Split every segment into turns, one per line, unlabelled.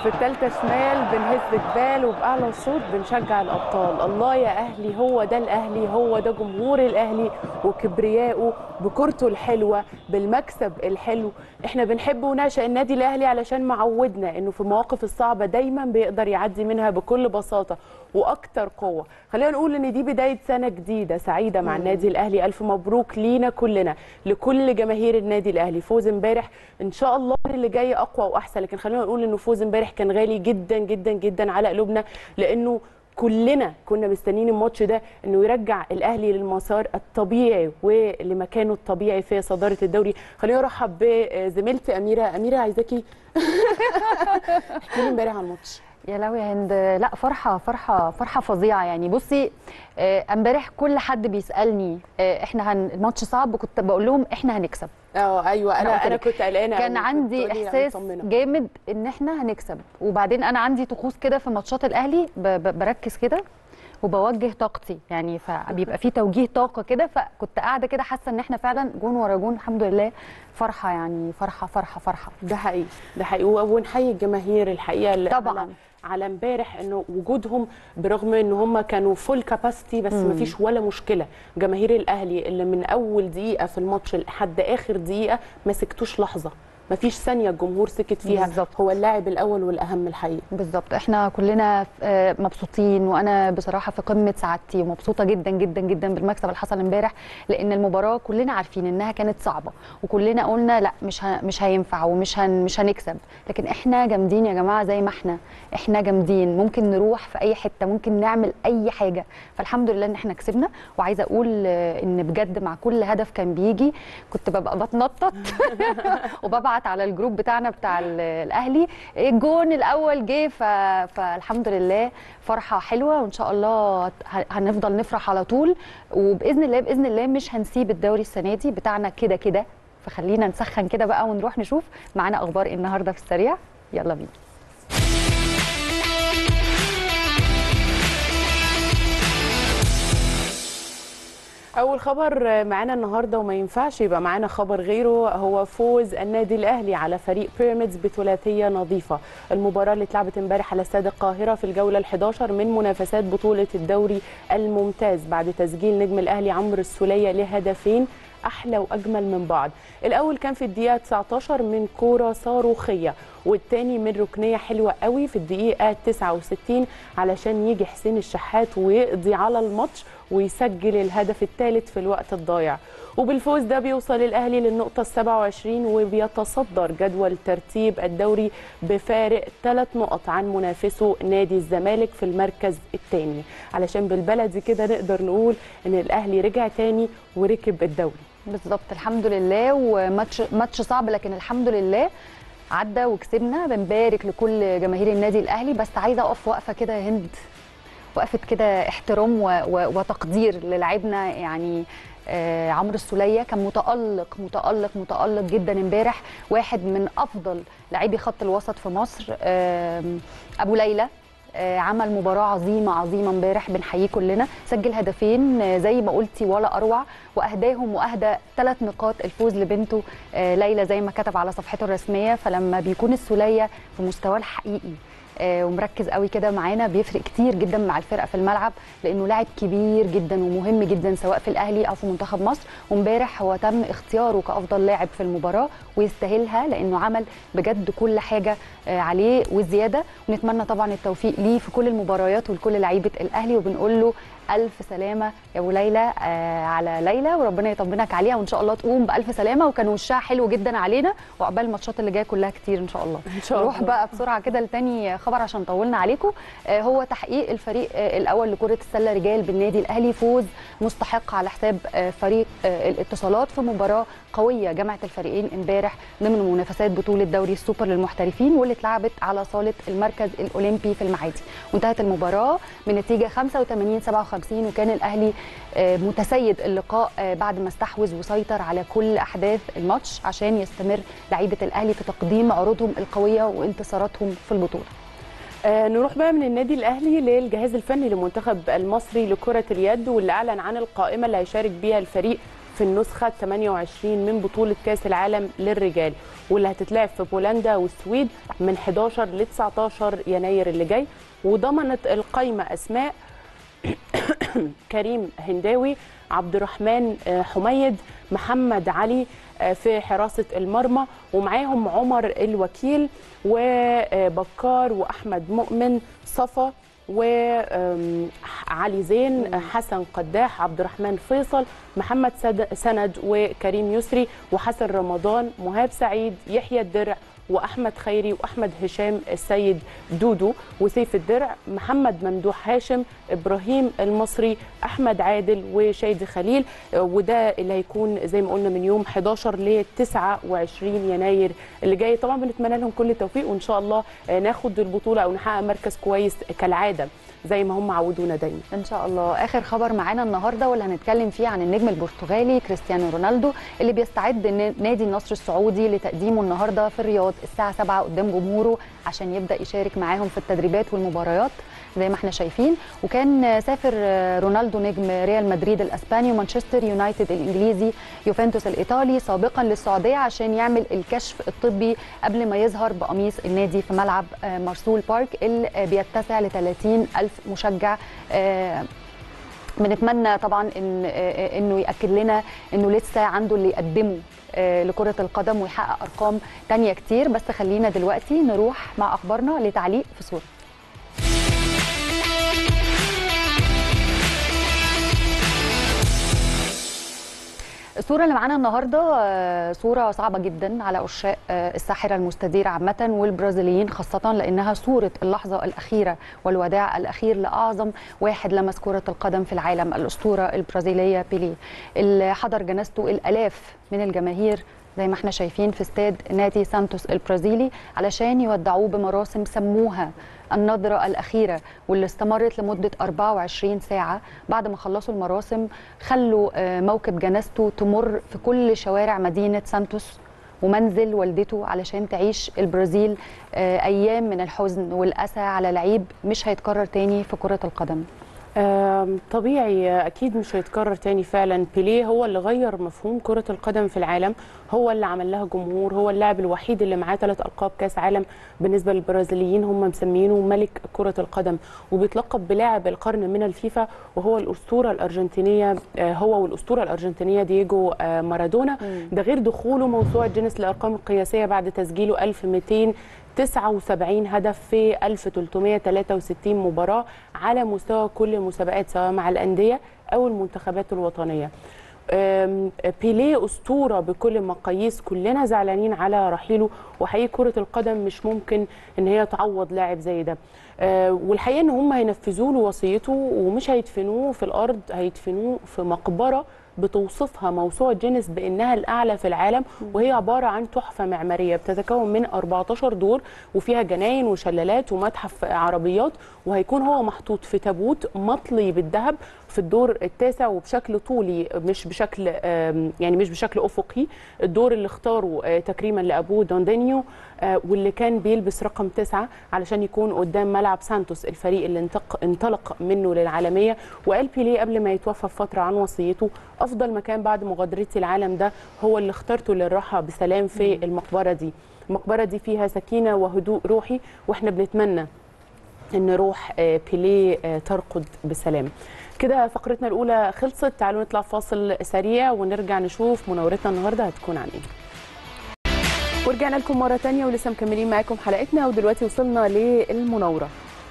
في الثالثه شمال بنهز جبال وبأعلى صوت بنشجع الابطال. الله يا اهلي، هو ده الاهلي، هو ده جمهور الاهلي وكبريائه بكورته الحلوه بالمكسب الحلو. احنا بنحب ونعشق النادي الاهلي علشان معودنا انه في المواقف الصعبه دايما بيقدر يعدي منها بكل بساطه واكتر قوه. خلينا نقول ان دي بدايه سنه جديده سعيده مع النادي الاهلي. الف مبروك لينا كلنا، لكل جماهير النادي الاهلي. فوز امبارح ان شاء الله اللي جاي اقوى واحسن، لكن خلينا نقول انه فوز امبارح كان غالي جدا جدا جدا على قلوبنا، لانه كلنا كنا مستنيين الماتش ده انه يرجع الاهلي للمسار الطبيعي ولمكانه الطبيعي في صداره الدوري. خلينا نرحب بزميلتي اميره. اميره عايزاكي احكي لي امبارح عن الماتش.
يا لو يا هند، لا فرحه فرحه فرحه فظيعه يعني. بصي امبارح كل حد بيسالني احنا الماتش صعب، كنت بقول لهم احنا هنكسب.
ايوه انا كنت قلقانه،
كان عندي احساس جامد ان احنا هنكسب. وبعدين انا عندي طقوس كده في ماتشات الاهلي، بركز كده وبوجه طاقتي يعني، فبيبقى في توجيه طاقه كده. فكنت قاعده كده حاسه ان احنا فعلا جون ورا جون الحمد لله. فرحه يعني، فرحه فرحه فرحه.
ده حقيقي ده حقيقي. ونحيي الجماهير الحقيقه
طبعا
على امبارح انه وجودهم، برغم ان هم كانوا فول كاباسيتي بس ما فيش ولا مشكله. جماهير الاهلي اللي من اول دقيقه في الماتش لحد اخر دقيقه ما سكتوش لحظه، ما فيش ثانيه الجمهور سكت فيها.
بالزبط.
هو اللاعب الاول والاهم الحقيقه.
بالظبط، احنا كلنا مبسوطين، وانا بصراحه في قمه سعادتي ومبسوطه جدا جدا جدا بالمكسب اللي حصل امبارح، لان المباراه كلنا عارفين انها كانت صعبه، وكلنا قلنا لا مش هينفع مش هنكسب، لكن احنا جامدين يا جماعه. زي ما احنا جامدين، ممكن نروح في اي حته، ممكن نعمل اي حاجه. فالحمد لله ان احنا كسبنا. وعايزه اقول ان بجد مع كل هدف كان بيجي كنت ببقى بتنطط وببعت على الجروب بتاعنا بتاع الاهلي الجون الاول جه. فالحمد لله فرحه حلوه، وان شاء الله هنفضل نفرح على طول. وباذن الله باذن الله مش هنسيب الدوري السنه دي بتاعنا كده كده. فخلينا نسخن كده بقى ونروح نشوف معانا اخبار النهارده في السريع. يلا بينا.
أول خبر معانا النهارده وما ينفعش يبقى معانا خبر غيره، هو فوز النادي الأهلي على فريق بيراميدز بثلاثية نظيفة. المباراة اللي اتلعبت امبارح على استاد القاهرة في الجولة ال11 من منافسات بطولة الدوري الممتاز، بعد تسجيل نجم الأهلي عمرو السولية لهدفين احلى واجمل من بعض. الاول كان في الدقيقه 19 من كوره صاروخيه، والثاني من ركنيه حلوه قوي في الدقيقه 69 علشان يجي حسين الشحات ويقضي على الماتش ويسجل الهدف الثالث في الوقت الضايع. وبالفوز ده بيوصل الاهلي للنقطه ال27 وبيتصدر جدول ترتيب الدوري بفارق 3 نقط عن منافسه نادي الزمالك في المركز الثاني. علشان بالبلدي كده نقدر نقول ان الاهلي رجع تاني وركب الدوري.
بالظبط، الحمد لله. وماتش صعب لكن الحمد لله عدى وكسبنا. بنبارك لكل جماهير النادي الاهلي. بس عايزه اقف وقفه كده يا هند، وقفه كده احترام وتقدير للاعبنا يعني. عمرو السولية كان متألق متألق متألق جدا امبارح، واحد من افضل لاعبي خط الوسط في مصر. ابو ليلى عمل مباراة عظيمة عظيمة امبارح، بنحييه كلنا. سجل هدفين زي ما قلتي ولا أروع، وأهداهم وأهدى 3 نقاط الفوز لبنته ليلى زي ما كتب على صفحته الرسمية. فلما بيكون السولية في مستواه الحقيقي ومركز قوي كده معانا بيفرق كتير جدا مع الفرقه في الملعب، لانه لاعب كبير جدا ومهم جدا سواء في الاهلي او في منتخب مصر. وامبارح هو تم اختياره كافضل لاعب في المباراه ويستاهلها، لانه عمل بجد كل حاجه عليه والزياده. ونتمنى طبعا التوفيق ليه في كل المباريات ولكل لعيبه الاهلي، وبنقول له الف سلامه يا ابو ليلى على ليلى، وربنا يطمنك عليها وان شاء الله تقوم بالف سلامه. وكان وشها حلو جدا علينا، وعقبال الماتشات اللي جايه كلها كتير ان شاء الله. نروح بقى بسرعه كده لتاني خبر عشان طولنا عليكم. هو تحقيق الفريق الاول لكره السله رجال بالنادي الاهلي، فوز مستحق على حساب فريق الاتصالات في مباراه قويه جمعت الفريقين امبارح ضمن منافسات بطوله دوري السوبر للمحترفين، واللي اتلعبت على صاله المركز الاولمبي في المعادي. وانتهت المباراه بنتيجه 85-57، وكان الاهلي متسيد اللقاء بعد ما استحوذ وسيطر على كل احداث الماتش عشان يستمر لعيبه الاهلي في تقديم عروضهم القويه وانتصاراتهم في البطوله.
نروح بقى من النادي الاهلي للجهاز الفني للمنتخب المصري لكره اليد، واللي اعلن عن القائمه اللي هيشارك بيها الفريق في النسخه 28 من بطوله كاس العالم للرجال، واللي هتتلعب في بولندا والسويد من 11 ل 19 يناير اللي جاي. وضمنت القائمه اسماء كريم هنداوي، عبد الرحمن حميد، محمد علي في حراسة المرمى، ومعاهم عمر الوكيل وبكار وأحمد مؤمن، صفا وعلي زين، حسن قداح، عبد الرحمن فيصل، محمد سند وكريم يسري وحسن رمضان، مهاب سعيد، يحيى الدرع واحمد خيري واحمد هشام السيد دودو، وسيف الدرع، محمد ممدوح هاشم، ابراهيم المصري، احمد عادل وشادي خليل. وده اللي هيكون زي ما قلنا من يوم 11 ل 29 يناير اللي جاي. طبعا بنتمنى لهم كل التوفيق، وان شاء الله ناخد البطوله او نحقق مركز كويس كالعاده زي ما هم عودونا دايما
ان شاء الله. اخر خبر معانا النهارده واللي هنتكلم فيه عن النجم البرتغالي كريستيانو رونالدو، اللي بيستعد نادي النصر السعودي لتقديمه النهارده في الرياض الساعه 7 قدام جمهوره عشان يبدا يشارك معاهم في التدريبات والمباريات زي ما احنا شايفين. وكان سافر رونالدو نجم ريال مدريد الاسباني ومانشستر يونايتد الانجليزي، يوفنتوس الايطالي سابقا للسعوديه عشان يعمل الكشف الطبي قبل ما يظهر بقميص النادي في ملعب مارسول بارك اللي بيتسع ل 30,000 مشجع. بنتمنى طبعا انه ياكد لنا انه لسه عنده اللي يقدمه لكرة القدم ويحقق ارقام تانية كتير. بس خلينا دلوقتي نروح مع اخبارنا لتعليق في صورة. الصورة اللي معانا النهارده صورة صعبة جدا على عشاق الساحرة المستديرة عامة والبرازيليين خاصة، لأنها صورة اللحظة الأخيرة والوداع الأخير لأعظم واحد لمس كرة القدم في العالم، الأسطورة البرازيلية بيليه، اللي حضر جنازته الآلاف من الجماهير زي ما احنا شايفين في استاد نادي سانتوس البرازيلي علشان يودعوه بمراسم سموها النظرة الأخيرة، واللي استمرت لمدة 24 ساعة. بعد ما خلصوا المراسم خلوا موكب جنازته تمر في كل شوارع مدينة سانتوس ومنزل والدته علشان تعيش البرازيل أيام من الحزن والأسى على لعيب مش هيتكرر تاني في كرة القدم.
طبيعي اكيد مش هيتكرر تاني فعلا. بيليه هو اللي غير مفهوم كرة القدم في العالم، هو اللي عمل لها جمهور، هو اللاعب الوحيد اللي معاه 3 ألقاب كاس عالم. بالنسبة للبرازيليين هم مسمينه ملك كرة القدم، وبيتلقب بلاعب القرن من الفيفا، وهو الأسطورة الأرجنتينية، هو والأسطورة الأرجنتينية دييجو مارادونا. ده غير دخوله موسوعة جينيس للأرقام القياسية بعد تسجيله 1279 هدف في 1363 مباراة على مستوى كل المسابقات سواء مع الأندية أو المنتخبات الوطنية. بيليه أسطورة بكل المقاييس، كلنا زعلانين على رحيله، وحقيقي كرة القدم مش ممكن ان هي تعوض لاعب زي ده. والحقيقة ان هم هينفذوا له وصيته ومش هيدفنوه في الأرض، هيدفنوه في مقبرة بتوصفها موسوعة جينيس بأنها الأعلى في العالم، وهي عبارة عن تحفة معمارية بتتكون من 14 دور وفيها جناين وشلالات ومتحف عربيات، وهيكون هو محطوط في تابوت مطلي بالذهب في الدور التاسع وبشكل طولي مش بشكل يعني مش بشكل أفقي. الدور اللي اختاره تكريما لأبوه دوندينيو، واللي كان بيلبس رقم 9 علشان يكون قدام ملعب سانتوس الفريق اللي انطلق منه للعالمية. وقال بيليه قبل ما يتوفى بفترة عن وصيته: أفضل مكان بعد مغادرتي العالم ده هو اللي اخترته للراحة بسلام في المقبرة دي. المقبرة دي فيها سكينة وهدوء روحي، واحنا بنتمنى ان روح بيليه ترقد بسلام. كده فقرتنا الأولى خلصت، تعالوا نطلع فاصل سريع ونرجع نشوف مناورتنا النهارده هتكون عن ايه. ورجعنا لكم مرة تانية ولسه مكملين معاكم حلقتنا، ودلوقتي وصلنا للمناورة.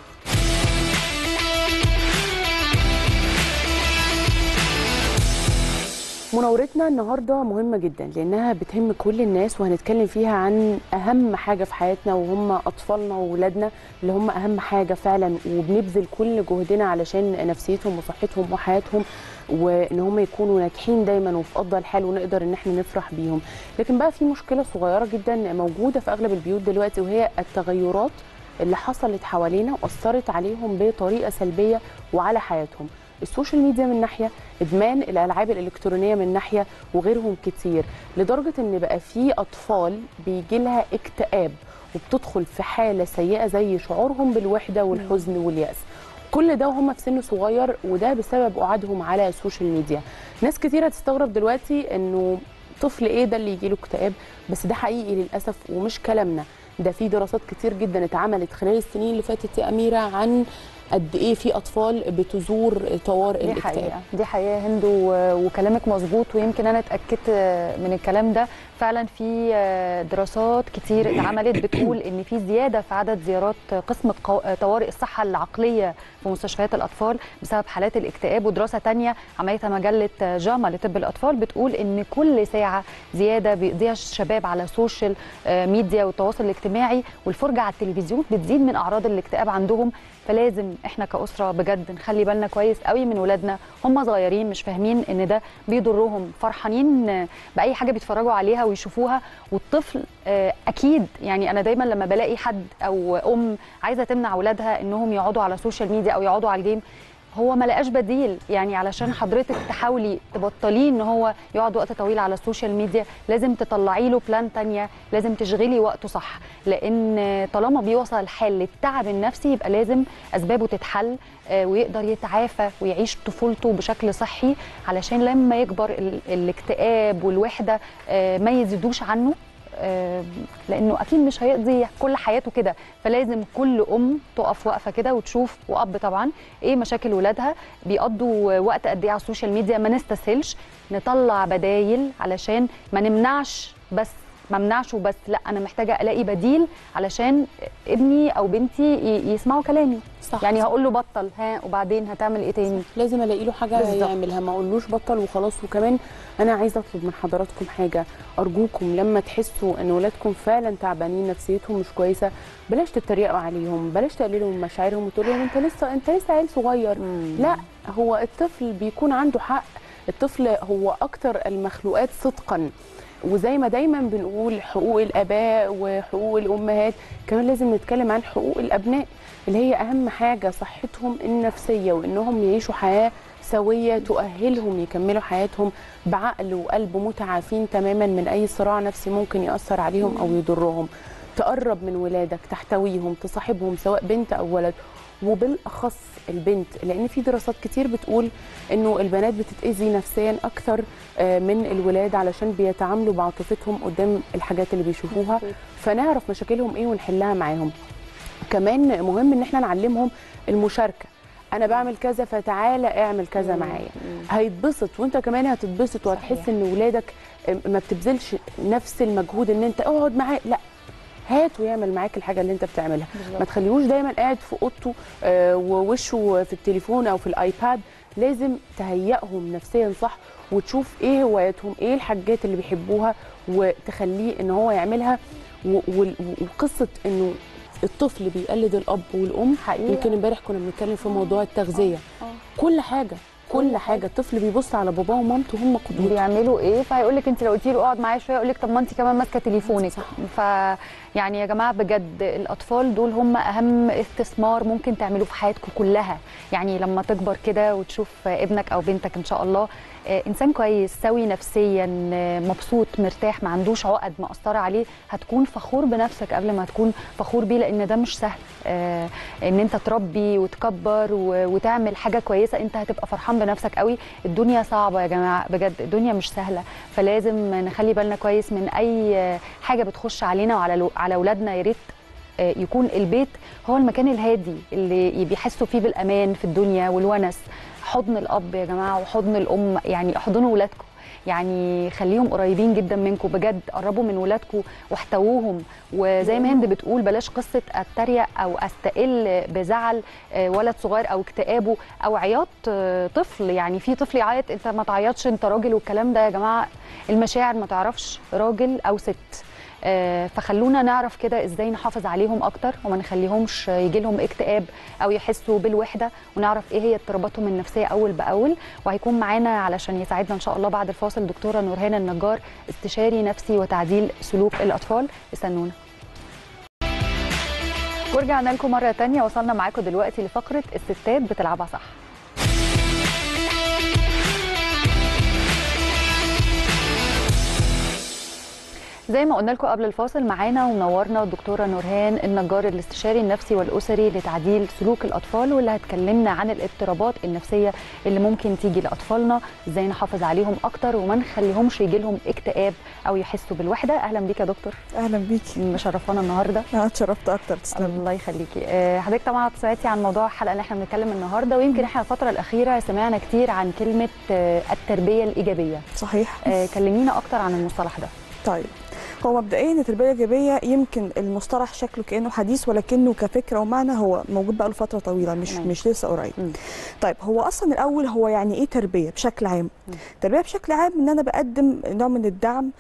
مناورتنا النهارده مهمه جدا لانها بتهم كل الناس، وهنتكلم فيها عن اهم حاجه في حياتنا وهم اطفالنا واولادنا اللي هم اهم حاجه فعلا، وبنبذل كل جهدنا علشان نفسيتهم وصحتهم وحياتهم وان هم يكونوا ناجحين دايما وفي افضل حال ونقدر ان احنا نفرح بيهم. لكن بقى في مشكله صغيره جدا موجوده في اغلب البيوت دلوقتي، وهي التغيرات اللي حصلت حوالينا واثرت عليهم بطريقه سلبيه وعلى حياتهم. السوشيال ميديا من ناحيه، ادمان الالعاب الالكترونيه من ناحيه، وغيرهم كتير، لدرجه ان بقى في اطفال بيجي لها اكتئاب وبتدخل في حاله سيئه زي شعورهم بالوحده والحزن والياس. كل ده وهم في سن صغير، وده بسبب قعدهم على السوشيال ميديا. ناس كتيره تستغرب دلوقتي انه طفل ايه ده اللي يجيله اكتئاب، بس ده حقيقي للاسف ومش كلامنا، ده في دراسات كتير جدا اتعملت خلال السنين اللي فاتت يا اميره عن قد ايه في اطفال بتزور طوارئ الاكتئاب.
دي حقيقه هند، وكلامك مظبوط، ويمكن انا اتاكدت من الكلام ده. فعلا في دراسات كتير اتعملت بتقول ان في زياده في عدد زيارات قسم طوارئ الصحه العقليه في مستشفيات الاطفال بسبب حالات الاكتئاب. ودراسه ثانيه عملتها مجله جاما لطب الاطفال بتقول ان كل ساعه زياده بيقضيها الشباب على السوشيال ميديا والتواصل الاجتماعي والفرجه على التلفزيون بتزيد من اعراض الاكتئاب عندهم. فلازم احنا كأسرة بجد نخلي بالنا كويس قوي من ولادنا، هم صغيرين مش فاهمين ان ده بيضرهم، فرحانين باي حاجه بيتفرجوا عليها ويشوفوها. والطفل اكيد يعني انا دايما لما بلاقي حد او ام عايزه تمنع ولادها انهم يقعدوا على السوشيال ميديا او يقعدوا على الجيم، هو ما لقاش بديل. يعني علشان حضرتك تحاولي تبطليه ان هو يقعد وقت طويل على السوشيال ميديا لازم تطلعي له بلان تانية، لازم تشغلي وقته صح، لان طالما بيوصل الحال للتعب النفسي يبقى لازم اسبابه تتحل ويقدر يتعافى ويعيش طفولته بشكل صحي، علشان لما يكبر الاكتئاب والوحده ما يزيدوش عنه، لانه اكيد مش هيقضي كل حياته كده. فلازم كل ام تقف وقفه كده وتشوف، واب طبعا، ايه مشاكل ولادها، بيقضوا وقت قد ايه على السوشيال ميديا. ما نستسهلش، نطلع بدايل علشان ما نمنعش بس، ما منعش وبس، لا انا محتاجه الاقي بديل علشان ابني او بنتي يسمعوا كلامي. صح. يعني هقول له بطل، ها وبعدين هتعمل ايه تاني؟
لازم الاقي له حاجه يعملها، ما اقولوش بطل وخلاص. وكمان انا عايزه اطلب من حضراتكم حاجه، ارجوكم لما تحسوا ان ولادكم فعلا تعبانين نفسيتهم مش كويسه، بلاش تتريقوا عليهم، بلاش تقللوا من مشاعرهم وتقولوا لهم انت لسه عيل صغير. لا، هو الطفل بيكون عنده حق، الطفل هو اكتر المخلوقات صدقا. وزي ما دايما بنقول حقوق الاباء وحقوق الامهات، كمان لازم نتكلم عن حقوق الابناء اللي هي اهم حاجه، صحتهم النفسيه وانهم يعيشوا حياه سويه تؤهلهم يكملوا حياتهم بعقل وقلب متعافين تماما من اي صراع نفسي ممكن ياثر عليهم او يضرهم. تقرب من ولادك، تحتويهم، تصاحبهم، سواء بنت او ولد، وبالاخص البنت، لان في دراسات كتير بتقول انه البنات بتتاذي نفسيا اكثر من الولاد علشان بيتعاملوا بعاطفتهم قدام الحاجات اللي بيشوفوها. فنعرف مشاكلهم ايه ونحلها معاهم. كمان مهم ان احنا نعلمهم المشاركه، انا بعمل كذا فتعالى اعمل كذا معايا، هيتبسط وانت كمان هتتبسط، وهتحس ان ولادك ما بتبذلش نفس المجهود ان انت اقعد معاه، لا هات ويعمل معاك الحاجه اللي انت بتعملها. ما تخليهوش دايما قاعد في اوضته ووشه في التليفون او في الايباد. لازم تهيئهم نفسيا صح، وتشوف ايه هواياتهم، ايه الحاجات اللي بيحبوها وتخليه ان هو يعملها. وقصه انه الطفل بيقلد الاب والام حقيقة. يمكن امبارح كنا بنتكلم في موضوع التغذيه. كل حاجه الطفل بيبص على باباه ومامته هم قدوته،
بيعملوا ايه، فهيقول لك انت لو قلتي له اقعد معايا شويه يقول لك طب ما انت كمان ماسكه تليفونك. يعني يا جماعه بجد الاطفال دول هم اهم استثمار ممكن تعملوه في حياتكم كلها. يعني لما تكبر كده وتشوف ابنك او بنتك ان شاء الله انسان كويس سوي نفسيا مبسوط مرتاح ما عندوش عقد مأثره عليه، هتكون فخور بنفسك قبل ما تكون فخور بيه، لان ده مش سهل ان انت تربي وتكبر وتعمل حاجه كويسه. انت هتبقى فرحان بنفسك قوي. الدنيا صعبه يا جماعه بجد، الدنيا مش سهله، فلازم نخلي بالنا كويس من اي حاجه بتخش علينا وعلى اولادنا. يا ريت يكون البيت هو المكان الهادي اللي بيحسوا فيه بالامان في الدنيا والونس. حضن الاب يا جماعه وحضن الام، يعني احضنوا ولادكم، يعني خليهم قريبين جدا منكم بجد، قربوا من ولادكم واحتووهم. وزي ما هند بتقول بلاش قصه اتريق او استقل بزعل ولد صغير او اكتئابه او عياط طفل. يعني في طفل يعيط انت ما تعيطش انت راجل، والكلام ده يا جماعه المشاعر ما تعرفش راجل او ست. فخلونا نعرف كده ازاي نحافظ عليهم اكتر وما نخليهمش يجي لهم اكتئاب او يحسوا بالوحده، ونعرف ايه هي اضطراباتهم النفسيه اول باول. وهيكون معانا علشان يساعدنا ان شاء الله بعد الفاصل دكتوره نورهان النجار، استشاري نفسي وتعديل سلوك الاطفال. استنونا. ورجعنا لكم مره ثانيه، وصلنا معاكم دلوقتي لفقره الستات بتلعبها صح. زي ما قلنا لكم قبل الفاصل، معانا ومنورنا الدكتوره نورهان النجار، الاستشاري النفسي والاسري لتعديل سلوك الاطفال، واللي هتكلمنا عن الاضطرابات النفسيه اللي ممكن تيجي لاطفالنا، ازاي نحافظ عليهم اكتر وما نخليهمش يجي لهم اكتئاب او يحسوا بالوحده. اهلا بيك يا دكتور.
اهلا بيكي،
مشرفانا النهارده.
انا اتشرفت اكتر، تسلمي.
الله يخليكي. حضرتك طبعا سمعتي عن موضوع الحلقه اللي احنا بنتكلم النهارده، ويمكن احنا الفتره الاخيره سمعنا كتير عن كلمه التربيه الايجابيه.
صحيح.
كلمينا اكتر عن المصطلح ده.
طيب، هو مبدئيا التربيه الايجابيه يمكن المصطلح شكله كانه حديث، ولكنه كفكره ومعنى هو موجود بقاله فتره طويله، مش لسه قريب. طيب، هو اصلا الاول هو يعني ايه تربيه بشكل عام؟ التربيه بشكل عام ان انا بقدم نوع من الدعم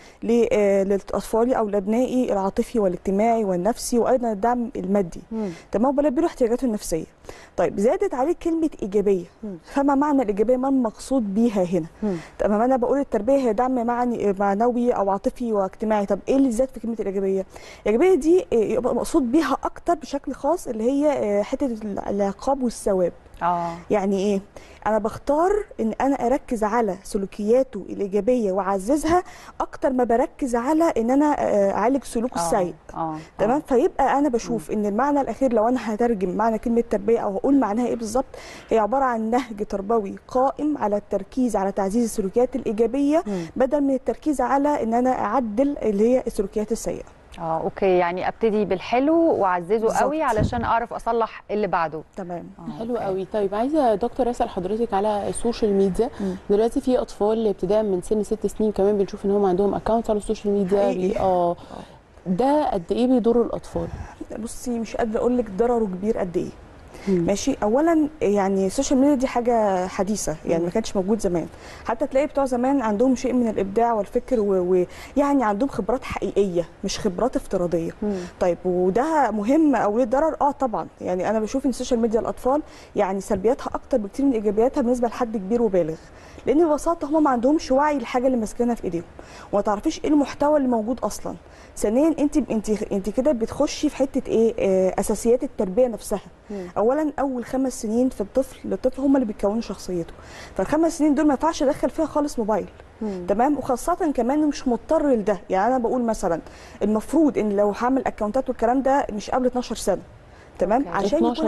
لاطفالي او لابنائي العاطفي والاجتماعي والنفسي، وايضا الدعم المادي. تمام، بلبي له احتياجاته النفسيه. طيب، زادت عليه كلمه ايجابيه، فما معنى الايجابيه؟ ما المقصود بيها هنا؟ تمام، انا بقول التربيه هي دعم معنوي او عاطفي واجتماعي. طب ايه اللي زاد في كلمه الايجابيه؟ الايجابيه دي يبقى مقصود بيها اكتر بشكل خاص اللي هي حته العقاب والثواب. يعني ايه؟ انا بختار ان انا اركز على سلوكياته الايجابيه واعززها اكتر ما بركز على ان انا اعالج سلوكه السيء. تمام. فيبقى انا بشوف ان المعنى الاخير، لو انا هترجم معنى كلمه تربيه او هقول معناها ايه بالظبط، هي عباره عن نهج تربوي قائم على التركيز على تعزيز السلوكيات الايجابيه بدل من التركيز على ان انا اعدل اللي هي السلوكيات السيئه.
اوكي، يعني ابتدي بالحلو واعززه قوي علشان اعرف اصلح اللي بعده.
تمام.
حلو قوي. طيب، عايزه دكتور اسال حضرتك على السوشيال ميديا. دلوقتي في اطفال ابتداء من سن 6 سنين كمان بنشوف ان هم عندهم اكونت على السوشيال ميديا. ده قد ايه بيضر الاطفال؟
بصي، مش قادره اقول لك ضرره كبير قد ايه. ماشي. اولا يعني السوشيال ميديا دي حاجه حديثه، يعني ما كانش موجود زمان. حتى تلاقي بتوع زمان عندهم شيء من الابداع والفكر ويعني عندهم خبرات حقيقيه مش خبرات افتراضيه. طيب، وده مهم او ليه ضرر؟ طبعا. يعني انا بشوف ان السوشيال ميديا الاطفال يعني سلبياتها اكتر بكتير من ايجابياتها بالنسبه لحد كبير وبالغ، لان ببساطه هم ما عندهمش وعي للحاجه اللي ماسكينها في ايديهم، وما تعرفيش ايه المحتوى اللي موجود اصلا. ثانيا، انت كده بتخشي في حته ايه؟ اساسيات التربيه نفسها. اولا، اول 5 سنين في الطفل هم اللي بيكونوا شخصيته، فالخمس سنين دول ما ينفعش ادخل فيها خالص موبايل. تمام. وخاصه كمان مش مضطر لده. يعني انا بقول مثلا المفروض ان لو هعمل اكونتات والكلام ده مش قبل 12 سنه. تمام. عشان يكون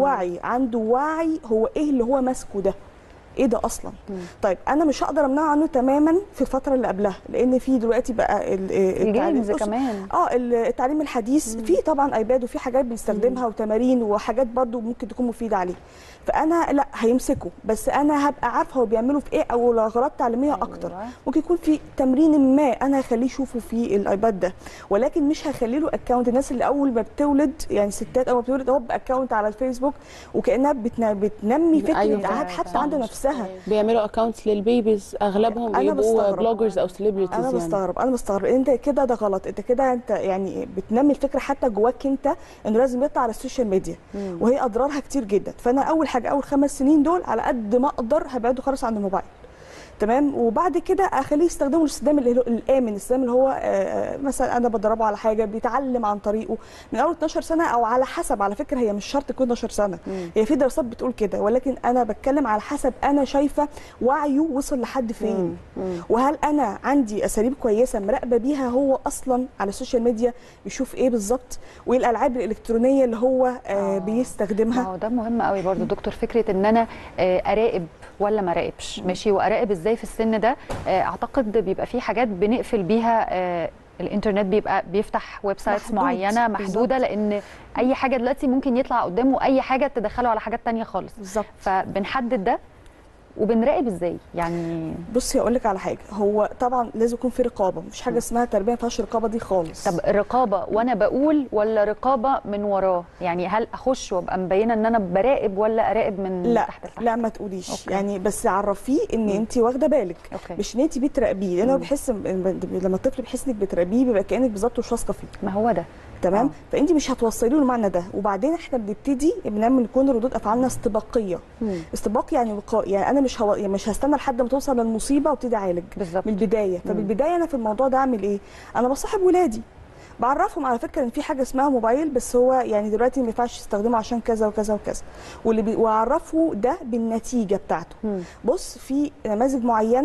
عنده وعي هو ايه اللي هو ماسكه ده، ايه ده اصلا. طيب، انا مش هقدر امنعه عنه تماما في الفتره اللي قبلها، لان في دلوقتي بقى
الجيمز كمان.
التعليم الحديث في طبعا ايباد وفي حاجات بنستخدمها وتمارين وحاجات برضو ممكن تكون مفيده عليه. فانا لا هيمسكه، بس انا هبقى عارفه هو بيعملوا في ايه او اغراض تعليميه اكتر. ممكن يكون في تمرين ما انا هخليه يشوفه في الايباد ده، ولكن مش هخلي له اكونت. الناس اللي اول ما بتولد، يعني ستات اول ما بتولد هو باكونت على الفيسبوك، وكانها بتنمي فكره الابتعاد حتى عند نفسها.
بيعملوا اكونتس للبيبيز، اغلبهم بيبقوا بلوجرز او سيلبرتيز.
انا بستغرب انت كده، ده غلط. انت كده انت يعني بتنمي الفكره حتى جواك انت انه لازم يطلع على السوشيال ميديا، وهي اضرارها كتير جدا. فانا اول حاجه اول 5 سنين دول على قد ما اقدر هبعده خالص عن الموبايل. تمام. وبعد كده اخليه يستخدمه الاستخدام اللي هو الامن، الاستخدام اللي هو مثلا انا بدربه على حاجه بيتعلم عن طريقه من اول 12 سنه، او على حسب. على فكره هي مش شرط تكون 12 سنه، هي في دراسات بتقول كده، ولكن انا بتكلم على حسب انا شايفه وعيه وصل لحد فين، وهل انا عندي اساليب كويسه مراقبه بيها هو اصلا على السوشيال ميديا بيشوف ايه بالظبط، وايه الالعاب الالكترونيه اللي هو بيستخدمها.
ده مهم قوي برضو دكتور، فكره ان انا اراقب ولا ما راقبش. ماشي. واراقب ازاي في السن ده؟ اعتقد بيبقى في حاجات بنقفل بيها الانترنت، بيبقى بيفتح ويب سايتس معينه محدوده، لان اي حاجه دلوقتي ممكن يطلع قدامه اي حاجه تدخله على حاجات تانية خالص.
بالظبط.
فبنحدد ده وبنراقب ازاي يعني؟
بصي اقول لك على حاجه، هو طبعا لازم يكون في رقابه، مفيش حاجه اسمها تربيه ما فيهاش رقابه دي خالص.
طب الرقابه وانا بقول ولا رقابه من وراه؟ يعني هل اخش وابقى مبينه ان انا براقب ولا اراقب من تحت لتحت؟
لا ما تقوليش. يعني بس عرفيه ان انت واخده بالك، مش ان انت بتراقبيه، لان هو بيحس لما الطفل بيحس انك بتراقبيه بيبقى كانك بالظبط مش واثقه فيه.
ما هو ده.
تمام. فانت مش هتوصلي له المعنى ده. وبعدين احنا بنبتدي نكون ردود افعالنا استباقيه. استباق يعني وقائي، يعني انا مش هستنى لحد ما توصل للمصيبه وابتدي اعالج من البدايه. فبالبدايه انا في الموضوع ده اعمل ايه؟ انا بصاحب ولادي، بعرفهم على فكره ان في حاجه اسمها موبايل، بس هو يعني دلوقتي ما ينفعش يستخدمه عشان كذا وكذا وكذا، واعرفه ده بالنتيجه بتاعته. بص، في نماذج معينه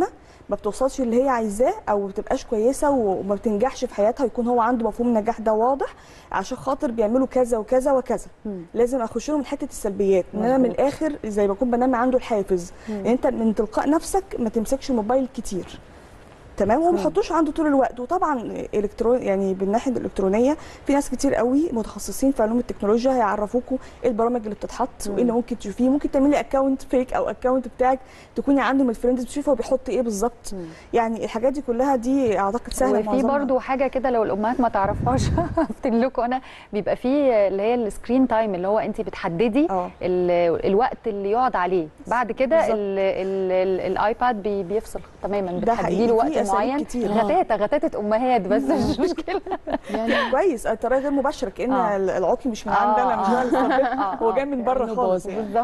ما بتوصلش اللي هي عايزاه او ما بتبقاش كويسه وما بتنجحش في حياتها، يكون هو عنده مفهوم النجاح ده واضح عشان خاطر بيعملوا كذا وكذا وكذا. لازم اخش له من حته السلبيات، ان انا من الاخر زي ما اكون بنمي عنده الحافز ان انت من تلقاء نفسك ما تمسكش الموبايل كتير، تمام، وما تحطوش عنده طول الوقت. وطبعا يعني بالناحيه الالكترونيه في ناس كتير قوي متخصصين في علوم التكنولوجيا هيعرفوكوا ايه البرامج اللي بتتحط وايه اللي ممكن تشوفيه. ممكن تعملي اكونت فيك او اكونت بتاعك تكوني عنده من الفريندز بتشوفي هو بيحط ايه بالظبط. يعني الحاجات دي كلها دي اعتقد سهله.
وفي برضو حاجه كده لو الامهات ما تعرفهاش افتن لكم انا، بيبقى في اللي هي السكرين تايم، اللي هو انت بتحددي الوقت اللي يقعد عليه، بعد كده الايباد بيفصل تماما، بتحددي له وقت معين. غتاتة امهات بس مش مشكله
يعني
كويس الطريقه غير مباشره كأن العطل مش من عندي انا، مش انا اللي سببته، هو جاي من بره خالص.
بالظبط.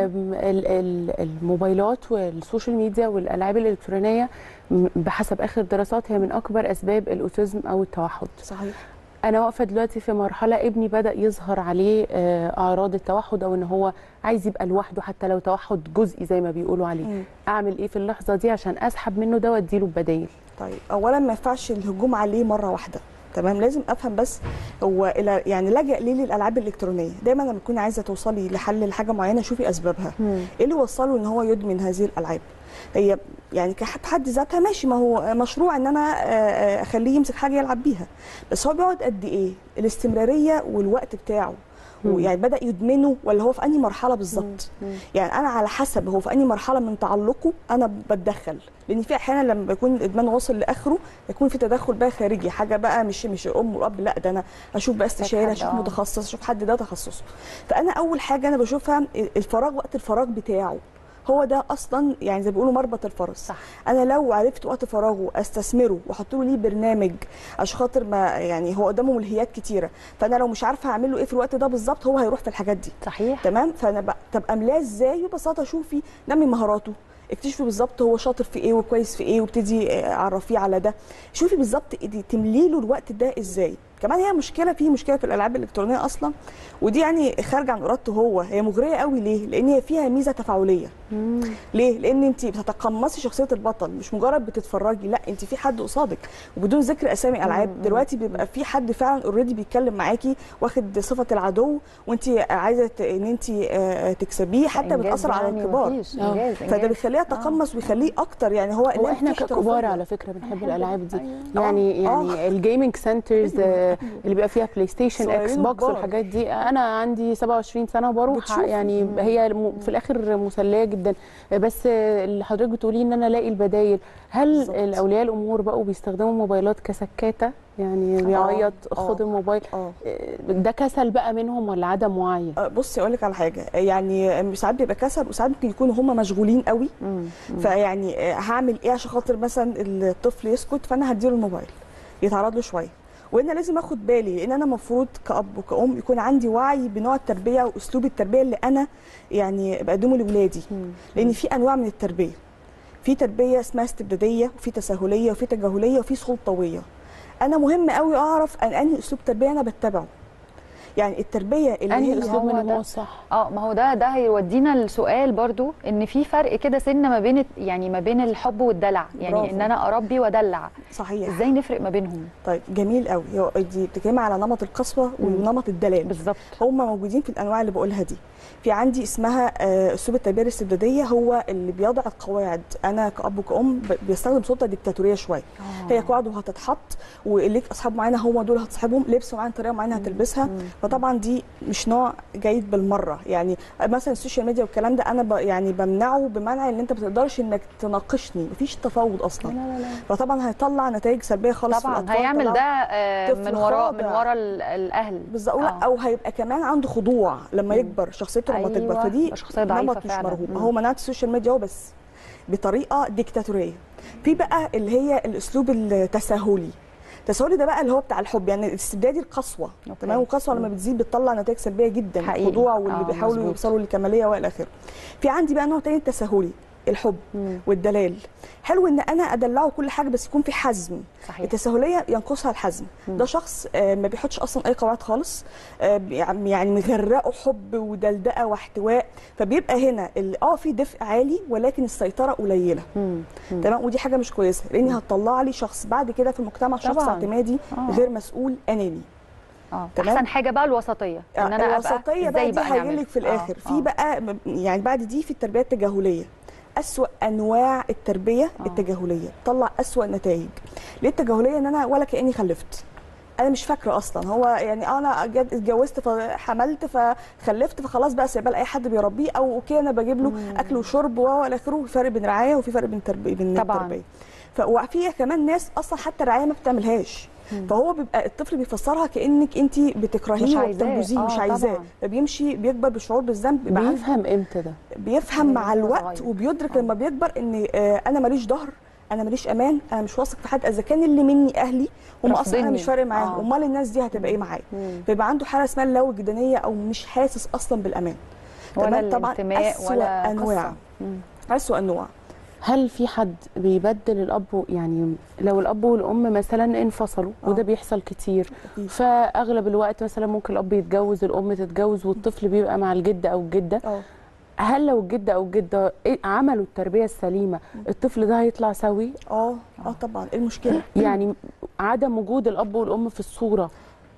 الموبايلات والسوشيال ميديا والالعاب الالكترونيه بحسب اخر دراسات هي من اكبر اسباب الاوتيزم او التوحد.
صحيح.
انا واقفه دلوقتي في مرحله ابني بدا يظهر عليه اعراض التوحد، او ان هو عايز يبقى لوحده حتى لو توحد جزئي زي ما بيقولوا عليه. اعمل ايه في اللحظه دي عشان اسحب منه ده واديله بدايل؟
طيب اولا ما ينفعش الهجوم عليه مره واحده، تمام، لازم افهم بس هو يعني لجأ ليه للالعاب الالكترونيه. دايما لما تكوني عايزه توصلي لحل لحاجه معينه شوفي اسبابها. ايه اللي وصله ان هو يدمن هذه الالعاب؟ هي يعني بحد ذاتها ماشي، ما هو مشروع ان انا اخليه يمسك حاجه يلعب بيها، بس هو بيقعد قد ايه؟ الاستمراريه والوقت بتاعه، يعني بدا يدمنه ولا هو في انهي مرحله بالظبط؟ يعني انا على حسب هو في انهي مرحله من تعلقه انا بتدخل، لان في احيانا لما بيكون الادمان واصل لاخره يكون في تدخل بقى خارجي، حاجه بقى مش الام والاب، لا ده انا اشوف بقى استشاري، اشوف متخصص، اشوف حد ده تخصصه. فانا اول حاجه انا بشوفها الفراغ، وقت الفراغ بتاعه هو ده اصلا يعني زي ما بيقولوا مربط الفرس.
صح.
انا لو عرفت وقت فراغه استثمره واحط له ليه برنامج عشان خاطر ما يعني هو قدامه ملهيات كتيره، فانا لو مش عارفه اعمل له ايه في الوقت ده بالظبط هو هيروح في الحاجات دي.
صحيح.
تمام. فانا طب املاه ازاي؟ ببساطه شوفي نمي مهاراته، اكتشفي بالظبط هو شاطر في ايه وكويس في ايه وابتدي عرفيه على ده. شوفي بالظبط تملي له الوقت ده ازاي. كمان هي مشكله في الالعاب الالكترونيه اصلا، ودي يعني خارجه عن ارادته هو، هي مغريه قوي. ليه؟ لان هي فيها ميزه تفاعليه. ليه؟ لان انت بتتقمصي شخصيه البطل، مش مجرد بتتفرجي، لا انت في حد قصادك. وبدون ذكر اسامي العاب، دلوقتي بيبقى في حد فعلا اوريدي بيتكلم معاكي واخد صفه العدو وانت عايزه ان انت تكسبيه، حتى بتاثر على الكبار. فده بيخليها تقمص ويخليه اكتر. يعني هو
احنا ككبار على فكره بنحب الالعاب دي. يعني الجيمنج سنترز اللي بيبقى فيها بلاي ستيشن، اكس بوكس والحاجات دي، انا عندي 27 سنه وبروح، يعني هي في الاخر مسليه جدا. بس اللي حضرتك بتقوليه ان انا الاقي البدايل، هل اولياء الامور بقوا بيستخدموا موبايلات كسكاته؟ يعني بيعيط خد الموبايل، ده كسل بقى منهم ولا عدم وعي؟
بصي اقول لك على حاجه، يعني ساعات بيبقى كسل وساعات ممكن يكونوا هم مشغولين قوي. فيعني هعمل ايه عشان خاطر مثلا الطفل يسكت؟ فانا هديله الموبايل يتعرض له شويه، وانا لازم اخد بالي لان انا المفروض كأب وكأم يكون عندي وعي بنوع التربيه واسلوب التربيه اللي انا يعني بقدمه لاولادي. لان في انواع من التربيه، في تربيه اسمها استبداديه، وفي تساهليه، وفي تجاهليه، وفي سلطويه. انا مهم قوي اعرف انهي اسلوب تربيه انا بتبعه. يعني التربيه اللي
هي
الاسلوب
منهم هو الصح.
ما هو ده هيودينا لسؤال برضو، ان في فرق كده سنه ما بين يعني ما بين الحب والدلع، يعني برافو. ان انا اربي وادلع.
صحيح.
ازاي نفرق ما بينهم؟
طيب جميل قوي. دي بتتكلم على نمط القسوه ونمط الدلال.
بالظبط.
هم موجودين في الانواع اللي بقولها دي. في عندي اسمها اسلوب التربيه الاستبداديه، هو اللي بيضع القواعد. انا كأب وكأم بيستخدم سلطه ديكتاتوريه شويه. هي قواعد وهتتحط، وليك اصحاب معينه هم دول هتصاحبهم، لبس معين، طريقه معينه هتلبسها. فطبعا دي مش نوع جيد بالمره. يعني مثلا السوشيال ميديا والكلام ده انا يعني بمنعه بمنع ان انت ما تقدرش انك تناقشني، مفيش تفاوض اصلا.
لا.
فطبعا هيطلع نتائج سلبيه خالص
طبعا.
في الاطفال.
هيعمل ده من ورا الاهل
بالظبط. او هيبقى كمان عنده خضوع لما يكبر، شخصيته لما تكبر. فدي
شخصيه ضعيفه
مش مرغوب. هو منعت السوشيال ميديا هو بس بطريقه ديكتاتوريه. في بقى اللي هي الاسلوب التساهلي. التساهلي ده بقى اللي هو بتاع الحب، يعني الاستبدادي القسوه. تمام. والقسوه لما بتزيد بتطلع نتائج سلبيه جدا، الخضوع واللي بيحاولوا يوصلوا للكماليه والى اخره. في عندي بقى نوع تاني التساهلي، الحب والدلال. حلو ان انا ادلعه كل حاجه بس يكون في حزم.
صحيح.
التساهليه ينقصها الحزم. ده شخص ما بيحطش اصلا اي قواعد خالص، يعني مغرقه حب ودلدقه واحتواء، فبيبقى هنا في دفء عالي ولكن السيطره قليله. تمام، ودي حاجه مش كويسه لان هتطلع لي شخص بعد كده في المجتمع شخص
طبعاً.
اعتمادي غير مسؤول اناني.
احسن حاجه بقى الوسطيه، ان انا
الوسطيه بقى دي هيجيلك في الاخر. في بقى يعني بعد دي في التربيه التجاهليه، أسوأ أنواع التربية التجاهلية، طلع أسوأ نتائج. ليه التجاهلية؟ إن أنا ولا كأني خلفت، أنا مش فاكرة أصلا. هو يعني أنا اتجوزت فحملت فخلفت فخلاص بقى سايباه لأي حد بيربيه، أو أوكي أنا بجيب له أكل وشرب وإلى آخره. في فرق بين رعاية وفي فرق بين التربية. وفي كمان ناس أصلا حتى الرعاية ما بتعملهاش، فهو بيبقى الطفل بيفسرها كأنك أنت بتكرهيه وبتنبذيه مش عايزاه، فبيمشي بيكبر بشعور بالذنب.
بيفهم امتى ده؟
بيفهم مع الوقت وبيدرك لما بيكبر ان انا ماليش ظهر، انا ماليش امان، انا مش واثق في حد. اذا كان اللي مني اهلي هم اصلا انا مش فارق معاهم، امال الناس دي هتبقى ايه معايا؟ فيبقى عنده حاله اسمها اللاوجدانيه او مش حاسس اصلا بالامان.
ولا الانتماء ولا
انواع اسوء انواع.
هل في حد بيبدل الاب؟ يعني لو الاب والام مثلا انفصلوا وده بيحصل كتير، فاغلب الوقت مثلا ممكن الاب يتجوز الام تتجوز والطفل بيبقى مع الجد او الجده. هل لو الجد او الجده عملوا التربيه السليمه الطفل ده هيطلع سوي؟
طبعا. ايه المشكله؟
يعني عدم وجود الاب والام في الصوره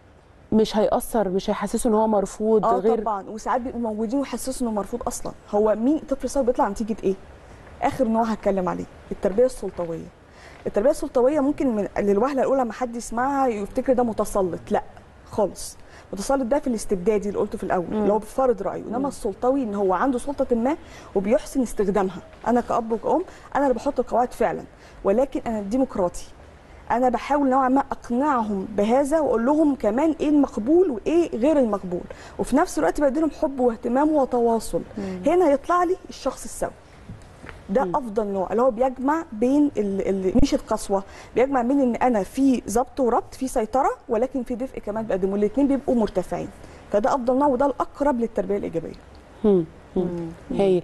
مش هيأثر، مش هيحسسه ان هو مرفوض؟ غير
طبعا، وساعات بيبقوا موجودين ويحسسوا انه مرفوض اصلا. هو مين طفل سوي بيطلع نتيجه ايه؟ اخر نوع هتكلم عليه التربيه السلطويه. التربيه السلطويه ممكن من للوهله الاولى ما حد يسمعها يفتكر ده متسلط، لا خالص. المتسلط ده في الاستبدادي اللي قلته في الاول اللي هو بيفرض رايه، انما السلطوي ان هو عنده سلطه ما وبيحسن استخدامها. انا كاب وكأم انا اللي بحط القواعد فعلا، ولكن انا ديمقراطي. انا بحاول نوعا ما اقنعهم بهذا واقول لهم كمان ايه المقبول وايه غير المقبول، وفي نفس الوقت بديلهم حب واهتمام وتواصل. هنا يطلع لي الشخص السوي. ده افضل نوع اللي هو بيجمع بين مش القسوه، بيجمع بين ان انا في ضبط وربط، في سيطره، ولكن في دفء كمان بقدمه، الاثنين بيبقوا مرتفعين. فده افضل نوع وده الاقرب للتربيه الايجابيه.
هايل.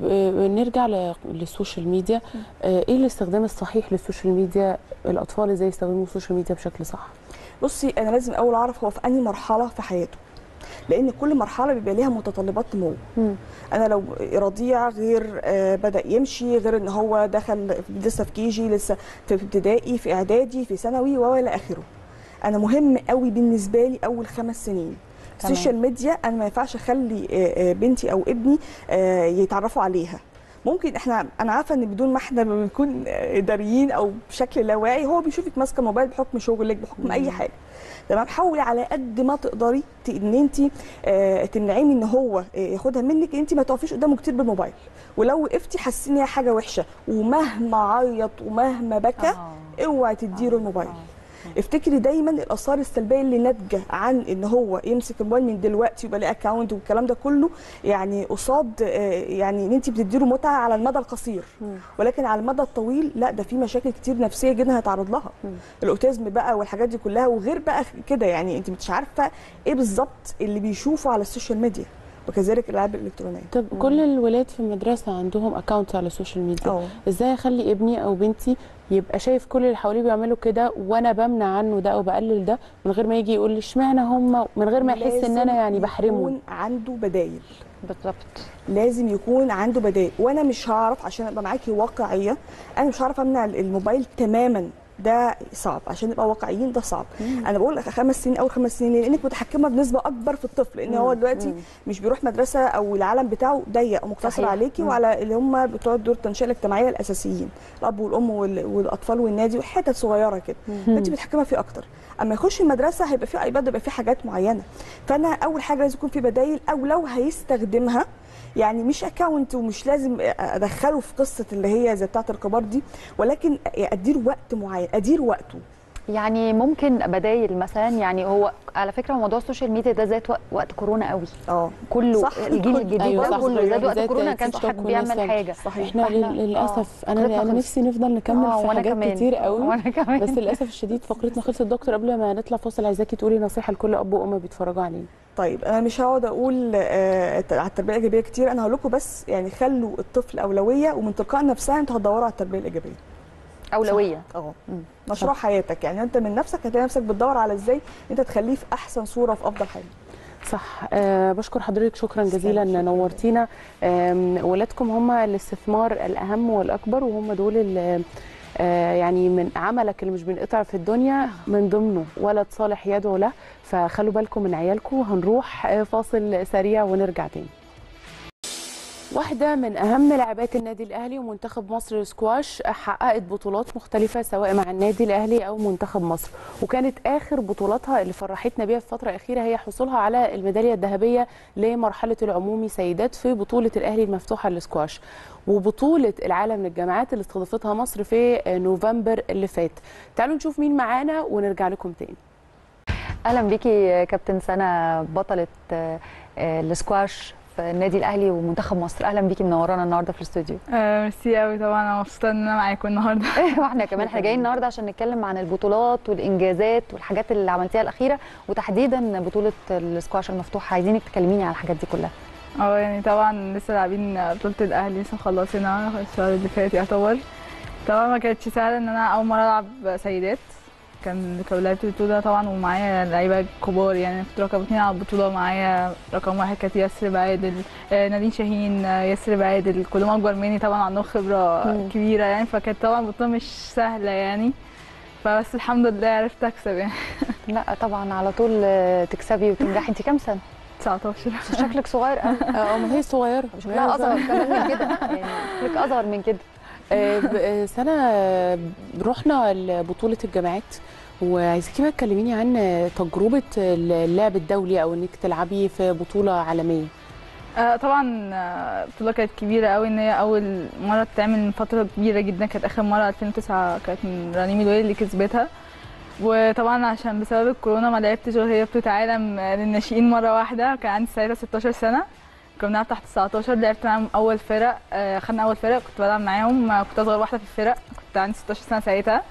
نرجع للسوشيال ميديا. ايه الاستخدام الصحيح للسوشيال ميديا؟ الاطفال ازاي يستخدموا السوشيال ميديا بشكل صح؟
بصي، انا لازم اول اعرف هو في انهي مرحله في حياته، لان كل مرحله بيبقى ليها متطلبات نمو. انا لو رضيع غير بدا يمشي، غير ان هو دخل لسه في كيجي، لسه في ابتدائي، في اعدادي، في ثانوي والى اخره. انا مهم قوي بالنسبه لي اول 5 سنين. السوشيال ميديا انا ما ينفعش اخلي بنتي او ابني يتعرفوا عليها. ممكن انا عارفه ان بدون ما احنا بنكون داريين او بشكل لا واعي هو بيشوفك ماسكه الموبايل بحكم شغلك بحكم اي حاجه. تمام، حاولي على قد ما تقدري ان انت تمنعيه ان هو ياخدها منك، انت ما تقفيش قدامه كتير بالموبايل، ولو وقفتي حسيتي ان هي حاجه وحشه ومهما عيط ومهما بكى اوعي تديله الموبايل. افتكري دايما الاثار السلبيه اللي ناتجه عن ان هو يمسك الموبايل من دلوقتي ويبقى ليه اكونت والكلام ده كله، يعني قصاد يعني ان انت بتديله متعه على المدى القصير، ولكن على المدى الطويل لا، ده في مشاكل كتير نفسيه جدا هيتعرض لها. الاوتيزم بقى والحاجات دي كلها، وغير بقى كده يعني انت مش عارفه ايه بالظبط اللي بيشوفوا على السوشيال ميديا، وكذلك الالعاب الالكترونيه.
طب كل الولاد في المدرسه عندهم اكونت على السوشيال ميديا، ازاي اخلي ابني او بنتي يبقى شايف كل اللي حواليه بيعملوا كده وانا بمنع عنه ده او بقلل ده، من غير ما يجي يقول لي اشمعنى هم، من غير ما يحس ان انا يعني بحرمه؟
يكون عنده بدايل.
بالظبط،
لازم يكون عنده بدايل. وانا مش هعرف، عشان ابقى معاكي واقعيه، انا مش هعرف امنع الموبايل تماما، ده صعب. عشان نبقى واقعيين ده صعب. انا بقول 5 سنين، اول 5 سنين، لانك متحكمه بنسبه اكبر في الطفل، لان هو دلوقتي مش بيروح مدرسه او العالم بتاعه ضيق ومقتصر عليكي وعلى اللي هم بتوع دور التنشئه الاجتماعيه الاساسيين، الاب والام والاطفال والنادي وحتت صغيره كده، فانت متحكمه فيه اكتر. اما يخش المدرسه هيبقى فيه ايباد، هيبقى فيه حاجات معينه. فانا اول حاجه لازم يكون في بدايل، او لو هيستخدمها يعني مش اكونت ومش لازم ادخله في قصه اللي هي زي بتاعه الكبار دي، ولكن اديله وقت معين، ادير وقته.
يعني ممكن بدايل مثلا، يعني هو على فكره موضوع السوشيال ميديا ده زاد وقت كورونا قوي.
كله
صح، الجيل الجديد
أيوة
كله زاد وقت
بالذات
كورونا، ما
تيك
كانش
توك
حد بيعمل حاجه.
صحيح.
احنا للاسف انا نفسي نفضل نكمل في
وأنا
حاجات
كمان.
كتير قوي،
وانا كمان.
بس للاسف الشديد فقرتنا خلصت. دكتور قبل ما نطلع فاصل عايزاكي تقولي نصيحه لكل اب وام بيتفرجوا علينا.
طيب انا مش هقعد اقول على التربيه الايجابيه كتير، انا هقول لكم بس يعني خلوا الطفل اولويه، ومن تلقاء نفسها انتوا هتدوروا على التربيه الايجابيه.
اولويه.
مشروع حياتك، يعني انت من نفسك هتلاقي نفسك بتدور على ازاي انت تخليه في احسن صوره وفي افضل حاجه.
صح. بشكر حضرتك شكرا جزيلا ان نورتينا. ولادكم هم الاستثمار الاهم والاكبر، وهم دول اللي يعني من عملك اللي مش بينقطع في الدنيا، من ضمنه ولد صالح يدعو له، فخلوا بالكم من عيالكم. هنروح فاصل سريع ونرجع تاني. واحدة من أهم لاعبات النادي الأهلي ومنتخب مصر للسكواش حققت بطولات مختلفة سواء مع النادي الأهلي أو منتخب مصر، وكانت آخر بطولاتها اللي فرحتنا بيها في الفترة الأخيرة هي حصولها على الميدالية الذهبية لمرحلة العمومي سيدات في بطولة الأهلي المفتوحة للسكواش، وبطولة العالم للجامعات اللي استضافتها مصر في نوفمبر اللي فات. تعالوا نشوف مين معانا ونرجع لكم تاني.
اهلا بيكي كابتن سنة، بطلة السكواش في النادي الاهلي ومنتخب مصر. اهلا بيكي، منورانا النهارده في الاستوديو.
ميرسي قوي، طبعا انا مبسوطه ان انا معاكم النهارده.
واحنا كمان احنا جايين النهارده عشان نتكلم عن البطولات والانجازات والحاجات اللي عملتيها الاخيره، وتحديدا بطوله السكواش المفتوح. عايزينك تكلميني عن الحاجات دي كلها.
يعني طبعا لسه لاعبين بطوله الاهلي، لسه مخلصينها الشهر اللي فات يعتبر. طبعا ما كانتش سهله ان انا اول مره العب سيدات، كان لعبت البطوله طبعا ومعايا لعيبه كبار، يعني كنت رقم 2 على البطوله، معايا رقم 1 كانت ياسر عادل، نادين شاهين، ياسر عادل، كلهم اكبر مني طبعا، عندهم خبره كبيره يعني، فكانت طبعا البطوله مش سهله يعني، فبس الحمد لله عرفت اكسب يعني.
لا طبعا على طول تكسبي وتنجحي. انت كام سنه؟
19.
شكلك صغير قوي.
ما هي صغيره، مش
لا اصغر كمان من كده، يعني شكلك اصغر من كده.
سنة رحنا لبطولة الجامعات، وعايزاكي بقى تكلميني عن تجربة اللعب الدولي او انك تلعبي في بطولة عالمية.
طبعا البطولة كانت كبيرة قوي، ان هي اول مرة تتعمل من فترة كبيرة جدا، كانت اخر مرة 2009 كانت من رنيم الويلي اللي كسبتها، وطبعا عشان بسبب الكورونا ما لعبتش غير هي بطولة عالم للناشئين مرة واحدة، كان عندي ساعتها 16 سنة، كنا بنلعب تحت 19، لعبت معاهم اول فرق، خدنا اول فرق، كنت بلعب معاهم، كنت اصغر واحدة في الفرق، كنت عندي 16 سنة ساعتها.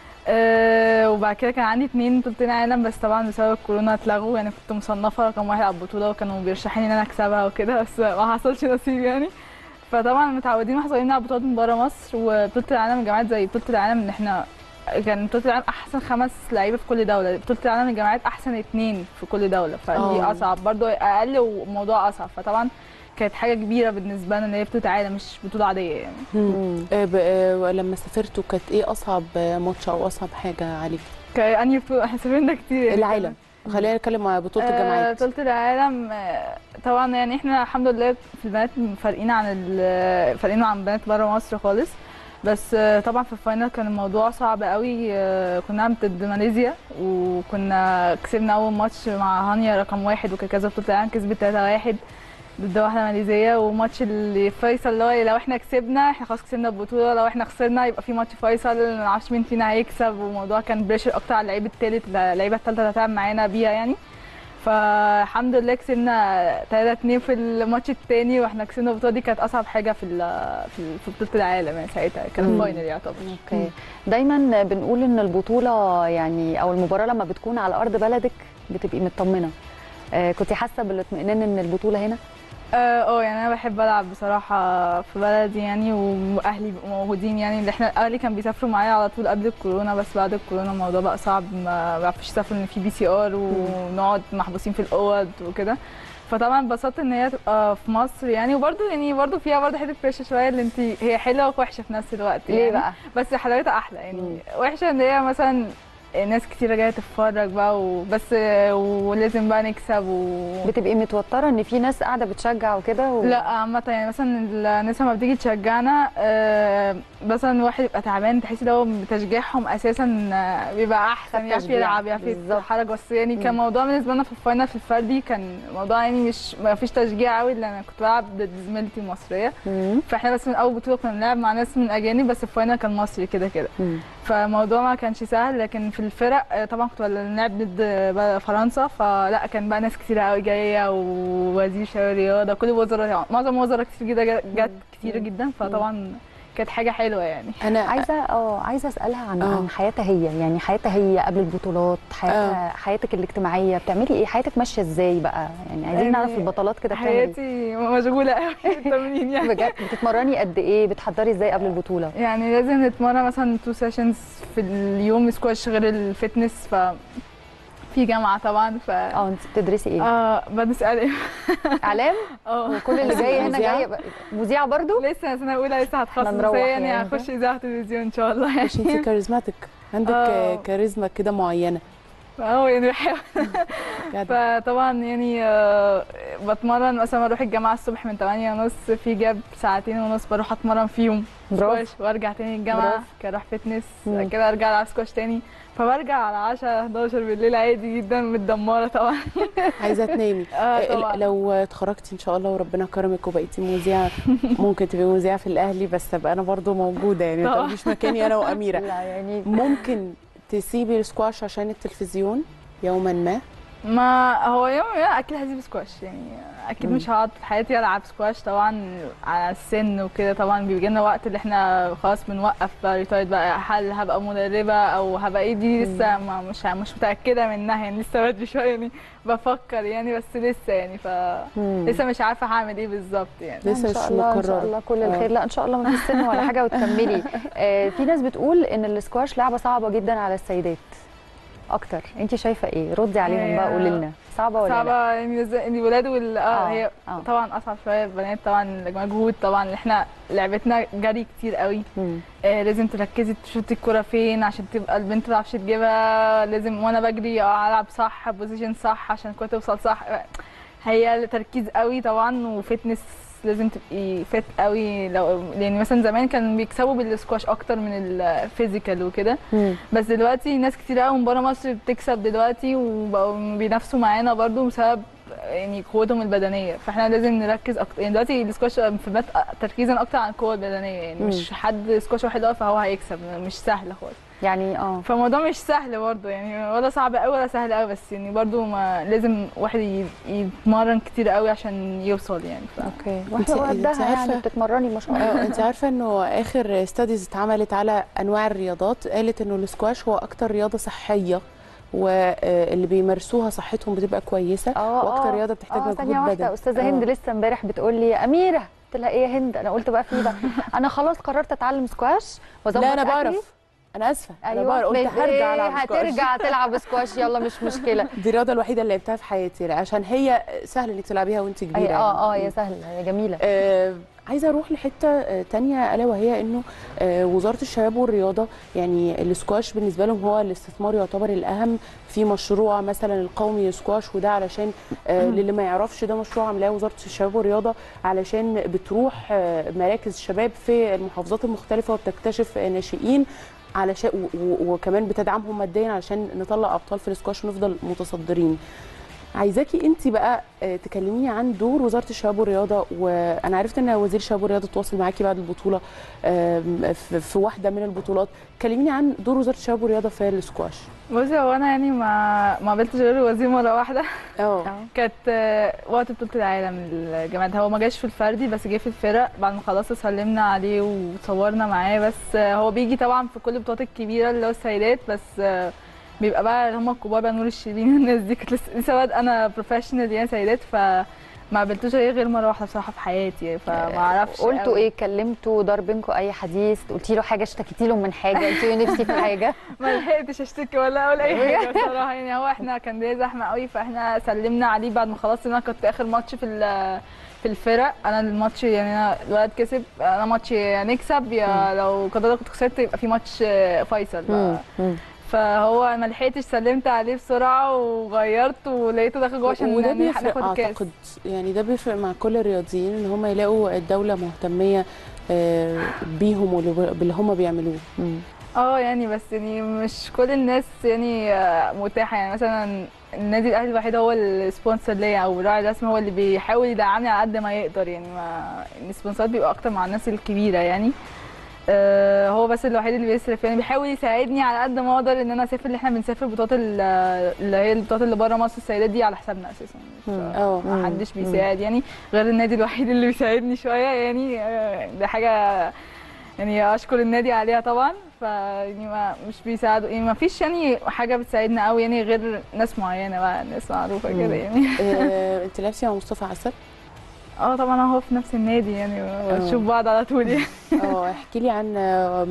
وبعد كده كان عندي 2 بطولتين عالم، بس طبعا بسبب الكورونا اتلغوا، يعني كنت مصنفه رقم 1 على البطوله، وكانوا بيرشحوني ان انا اكسبها وكده، بس ما حصلش نصيب يعني. فطبعا متعودين واحنا صغيرين على بطولات من بره مصر، وبطوله العالم الجامعات زي بطوله العالم ان احنا كان بطوله العالم احسن 5 لعيبه في كل دوله، بطوله العالم الجامعات احسن 2 في كل دوله، فدي اصعب برضو، اقل وموضوع اصعب، فطبعا كانت حاجه كبيره بالنسبه لنا ان هي بطوله عالم مش بطوله عاديه يعني.
لما سافرتوا كانت ايه اصعب ماتش او اصعب حاجه عليك؟
كأني بطوله، احنا سافرنا كتير يعني.
العالم، خلينا نتكلم عن بطوله الجامعات.
بطوله العالم طبعا يعني احنا الحمد لله في البنات فارقين عن بنات بره مصر خالص، بس طبعا في الفاينل كان الموضوع صعب قوي، كنا ضد ماليزيا، وكنا كسبنا اول ماتش مع هانيا رقم 1، وكانت كذا بطوله العالم كسبت 3-1 ضد واحده ماليزيه، وماتش اللي فيصل اللي هو لو احنا كسبنا احنا خلاص كسبنا البطوله، لو احنا خسرنا يبقى في ماتش فيصل ما نعرفش مين فينا هيكسب، والموضوع كان بريشر اكتر على اللعيب الثالث، اللعيبه الثالثه اللي هتلعب معانا بيها يعني. فالحمد لله كسبنا 3-2 في الماتش الثاني، واحنا كسبنا البطوله دي، كانت اصعب حاجه في بطوله العالم يعني، ساعتها كان الفاينل يعتبر.
اوكي. دايما بنقول ان البطوله يعني او المباراه لما بتكون على ارض بلدك بتبقي مطمنه، كنتي حاسه بالاطمئنان ان البطوله هنا؟
يعني انا بحب العب بصراحه في بلدي يعني، واهلي بيبقوا موجودين يعني، اللي احنا اهلي كانوا بيسافروا معايا على طول قبل الكورونا، بس بعد الكورونا الموضوع بقى صعب، ما بيعرفوش يسافروا ان في PCR ونقعد محبوسين في الاوض وكده، فطبعا انبسطت ان هي تبقى في مصر يعني، وبرده فيها برده حته بريشر شويه، اللي انت هي حلوه ووحشه في نفس الوقت يعني.
ليه بقى؟
بس حلاوتها احلى يعني. وحشه ان هي مثلا ناس كتير جايه تتفرج بقى وبس، ولازم بقى نكسب
بتبقي متوتره ان في ناس قاعده بتشجع وكده
لا عامه يعني، مثلا الناس لما بتيجي تشجعنا مثلا واحد يبقى تعبان، تحسي لو تشجيعهم اساسا بيبقى احسن، يعرف يلعب، يعرف يتحرك، بس يعني كان موضوع بالنسبه لنا في الفاينل في الفردي كان موضوع يعني مش ما فيش تشجيع قوي، لان انا كنت بلعب ضد زميلتي مصريه، فاحنا بس من اول بطوله كنا بنلعب مع ناس من اجانب، بس الفاينل كان مصري كده كده، فالموضوع ما كانش سهل. لكن في الفرق طبعا كنت بنلعب ضد فرنسا، فلا كان بقى ناس كتير قوي جايه، ووزير شباب الرياضه، كل الوزراء، معظم الوزراء كتير جدا جت كتير جدا، فطبعا كانت حاجه حلوه يعني.
انا عايزه اسالها عن حياتها هي، يعني حياتها هي قبل البطولات، حياتك الاجتماعيه، بتعملي ايه؟ حياتك ماشيه ازاي بقى؟ يعني عايزين نعرف البطولات كده بتعملي ايه.
حياتي مشغوله قوي بالتمرين يعني.
بجد بتتمرني قد ايه؟ بتحضري ازاي قبل البطوله؟
يعني لازم نتمرن مثلا 2 سيشنز في اليوم سكواش غير الفتنس، في جامعه طبعا.
انت بتدرسي ايه؟
بدرس اعلام.
اعلام؟ وكل اللي جاي هنا جاي مذيعه برضو؟
لسه سنه اولى، لسه هتخصص يعني هخش اذاعه تلفزيون ان شاء الله.
مش انت كاريزماتيك، عندك كاريزما كده معينه.
يعني بحاول. فطبعا يعني بتمرن مثلا، بروح الجامعه الصبح من 8:30، في جاب ساعتين ونص بروح اتمرن فيهم سكواش، وارجع تاني الجامعه اروح فتنس، كده ارجع العب سكواش تاني، فبرجع على 10 11 بالليل عادي جدا، متدمره طبعا.
عايزه تنامي. لو اتخرجتي ان شاء الله وربنا كرمك وبقيتي مذيعه، ممكن تبقي مذيعه في الاهلي، بس ابقى انا برضو موجوده يعني، ما تاخديش مكاني انا واميره.
لا يعني
ممكن تسيبي السكواش عشان التلفزيون يوما ما؟
ما هو يوم اكيد هسيب سكواش يعني، اكيد مش هقعد في حياتي العب سكواش طبعا على السن وكده. طبعا بيجي لنا وقت اللي احنا خلاص بنوقف بقى ريتايرد بقى، هل هبقى مدربه او هبقى ايه، دي لسه مش متاكده منها يعني، لسه بدري شويه يعني، بفكر يعني، بس لسه يعني لسه مش عارفه هعمل ايه بالظبط يعني.
لسه مش مقرره.
ان شاء الله كل الخير. لا ان شاء الله ما فيش سن ولا حاجه وتكملي. في ناس بتقول ان السكواش لعبه صعبه جدا على السيدات اكتر، انت شايفه ايه؟ ردي عليهم بقى، قولي لنا صعبه ولا
صعبه
لا؟
يعني الولاد هي طبعا اصعب شويه. البنات طبعا مجهود طبعا، اللي احنا لعبتنا جري كتير قوي. لازم تركزي تشوطي الكره فين عشان تبقى البنت ما تعرفش تجيبها، لازم وانا بجري العب صح، بوزيشن صح عشان الكره توصل صح. هي تركيز قوي طبعا، وفتنس لازم تبقي فت قوي. لو يعني مثلا زمان كانوا بيكسبوا بالسكواش اكتر من الفيزيكال وكده، بس دلوقتي ناس كتير قوي من بره مصر بتكسب دلوقتي، وبقوا بينافسوا معانا برضو بسبب يعني قوتهم البدنيه. فاحنا لازم نركز اكتر يعني، دلوقتي السكواش في البنات تركيزا اكتر على القوه البدنيه يعني، مش حد سكواش واحد فهو هيكسب، مش سهل خالص
يعني.
فالموضوع مش سهل برضه يعني، ولا صعب قوي ولا سهل قوي، بس يعني برضه ما لازم واحد يتمرن كتير قوي عشان يوصل يعني.
اوكي. واحده وقدها يعني بتتمرني ما شاء الله.
انت عارفه انه اخر ستاديز اتعملت على انواع الرياضات، قالت انه السكواش هو اكتر رياضه صحيه، واللي بيمارسوها صحتهم بتبقى كويسه، واكتر رياضه بتحتاج مجهود بدني.
استاذه هند لسه امبارح بتقول لي يا اميره، قلت لها ايه يا هند؟ انا قلت بقى في بقى انا خلاص قررت اتعلم سكواش واظبط.
لا انا بعرف، انا اسفه.
ايوه
قلت هرجع العب سكواش.
هترجع تلعب سكواش، يلا مش مشكله.
دي الرياضه الوحيده اللي لعبتها في حياتي، عشان هي سهل انك تلعبيها وانت كبيره.
هي سهله، هي جميله.
عايزه اروح لحته تانية، الا وهي انه وزاره الشباب والرياضه يعني السكواش بالنسبه لهم هو الاستثمار يعتبر الاهم في مشروع مثلا القومي للسكواش. وده علشان للي ما يعرفش، ده مشروع عاملاه وزاره الشباب والرياضه علشان بتروح مراكز الشباب في المحافظات المختلفه وبتكتشف ناشئين علشان وكمان بتدعمهم ماديا علشان نطلع ابطال في السكواش ونفضل متصدرين. عايزاكي انت بقى تكلميني عن دور وزاره الشباب والرياضه، وانا عرفت ان وزير الشباب والرياضه تواصل معاكي بعد البطوله في واحده من البطولات. كلميني عن دور وزاره الشباب والرياضه في السكواش.
بصي، هو انا يعني ما قابلتش غير الوزير مره واحده. كانت وقت بطوله العالم الجامعات، هو ما جاش في الفردي بس جه في الفرق. بعد ما خلصنا سلمنا عليه وتصورنا معاه، بس هو بيجي طبعا في كل البطولات الكبيره اللي هو السيدات بس. بيبقى بقى هم الكبار بقى، نور الشربيني والناس دي، كانت لسه انا بروفيشنال يعني سيدات، فما قابلتوش غير مره واحده بصراحه في حياتي، فما اعرفش.
قلتوا ايه؟ كلمتوا دار بينكم اي حديث؟ قلتي له حاجه؟ اشتكيتي له من حاجه؟ قلتي له نفسي في حاجه؟
ما لحقتش اشتكي ولا اقول اي حاجه بصراحه يعني. هو احنا كان ليا زحمه قوي، فاحنا سلمنا عليه بعد ما خلصت. انا كنت اخر ماتش في الفرق، انا الماتش يعني انا الولد كسب، انا ماتش يا نكسب يا لو قدرت كنت خسرت يبقى في ماتش فيصل. فهو ما لحقتش، سلمت عليه بسرعه وغيرت ولقيته داخل جوه عشان
وده بيفرق اعتقد يعني، ده بيفرق مع كل الرياضيين ان هم يلاقوا الدوله مهتميه بيهم وباللي هم بيعملوه.
يعني بس يعني مش كل الناس يعني متاحه يعني. مثلا النادي الاهلي الوحيد هو السبونسر ليا او الراعي الرسمي، هو اللي بيحاول يدعمني على قد ما يقدر يعني. السبونسرات بيبقى اكتر مع الناس الكبيره يعني. هو بس الوحيد اللي بيصرف، يعني بيحاول يساعدني على قد ما اقدر ان انا اسافر، اللي احنا بنسافر بطولات اللي هي البطولات اللي بره مصر السيدات دي على حسابنا اساسا. ما حدش بيساعد يعني غير النادي الوحيد اللي بيساعدني شويه يعني. ده حاجه يعني اشكر النادي عليها طبعا. يعني مش بيساعدوا يعني، ما فيش يعني حاجه بتساعدنا قوي يعني غير ناس معينه بقى، ناس معروفه كده يعني.
انت لعبتي مع مصطفى عسل؟
طبعا اهو في نفس النادي يعني، بنشوف بعض على طول يعني.
احكي لي عن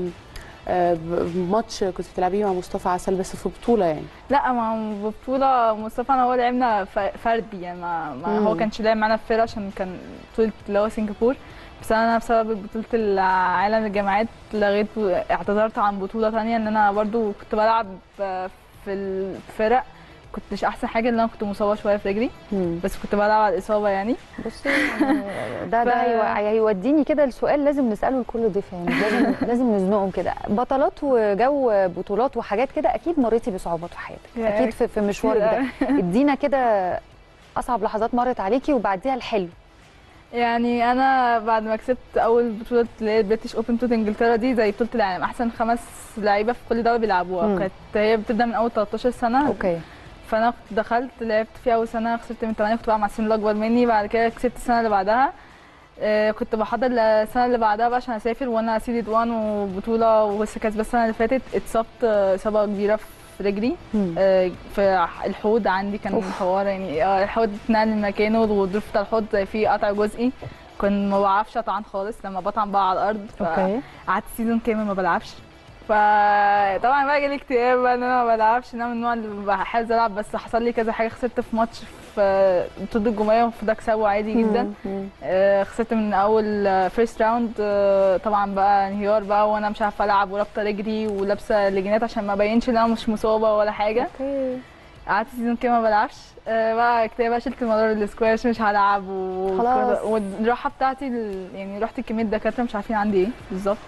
ماتش كنت بتلعبيه مع مصطفى عسل بس في بطوله يعني.
لا، ما بطوله مصطفى انا هو لعبنا فردي يعني، ما هو كانش لاعب معانا في فرقه عشان كان بطوله اللي هو سنغافور. بس انا بسبب بطوله العالم الجامعات لغيت، اعتذرت عن بطوله ثانيه ان انا برضو كنت بلعب في الفرق. كنتش احسن حاجه ان انا كنت مصابه شويه في رجلي، بس كنت بلعب على الاصابه يعني.
بصي ده هيوديني كده لسؤال لازم نساله لكل ضيف يعني، لازم نزنقهم كده. بطلات وجو بطولات وحاجات كده، اكيد مريتي بصعوبات في حياتك اكيد في مشوارك ده. ادينا كده اصعب لحظات مرت عليكي وبعديها الحلو.
يعني انا بعد ما كسبت اول بطوله اللي هي البريتش اوبن بطوله انجلترا دي، زي بطوله العالم احسن 5 لعيبه في كل دوله بيلعبوها، كانت هي بتبدا من اول 13 سنه.
اوكي.
فانا دخلت لعبت فيها اول سنه، خسرت من 8، كنت بقى مع السن الاكبر مني. بعد كده كسبت السنه اللي بعدها، كنت بحضر السنه اللي بعدها بقى عشان اسافر وانا سيدد 1 وبطوله، ولسه كسبت السنه اللي فاتت. اتصبت اصابه كبيره في رجلي، في الحوض عندي كان حوار يعني. الحوض اتنقل من مكانه، والغضروف بتاع الحوض زي فيه قطع جزئي، كنت ما بعرفش اطعن خالص لما بطعن بقى على الارض. فقعدت سيزون كامل ما بلعبش. فطبعا بقى جالي اكتئاب ان انا ما بلعبش، انا من النوع اللي بحاول العب. بس حصل لي كذا حاجه، خسرت في ماتش في بطوله الجمهوريه وفي ده كسبه عادي جدا. خسرت من اول فيرست راوند. طبعا بقى انهيار بقى، وانا مش عارفه العب ورابطه رجلي ولابسه لجينات عشان ما ابينش ان انا مش مصابه ولا حاجه. قعدت سيزون كده ما بلعبش. بقى اكتئاب بقى، شلت الموضوع السكواش مش هلعب والراحه بتاعتي يعني رحت كميه دكاتره مش عارفين عندي ايه بالظبط.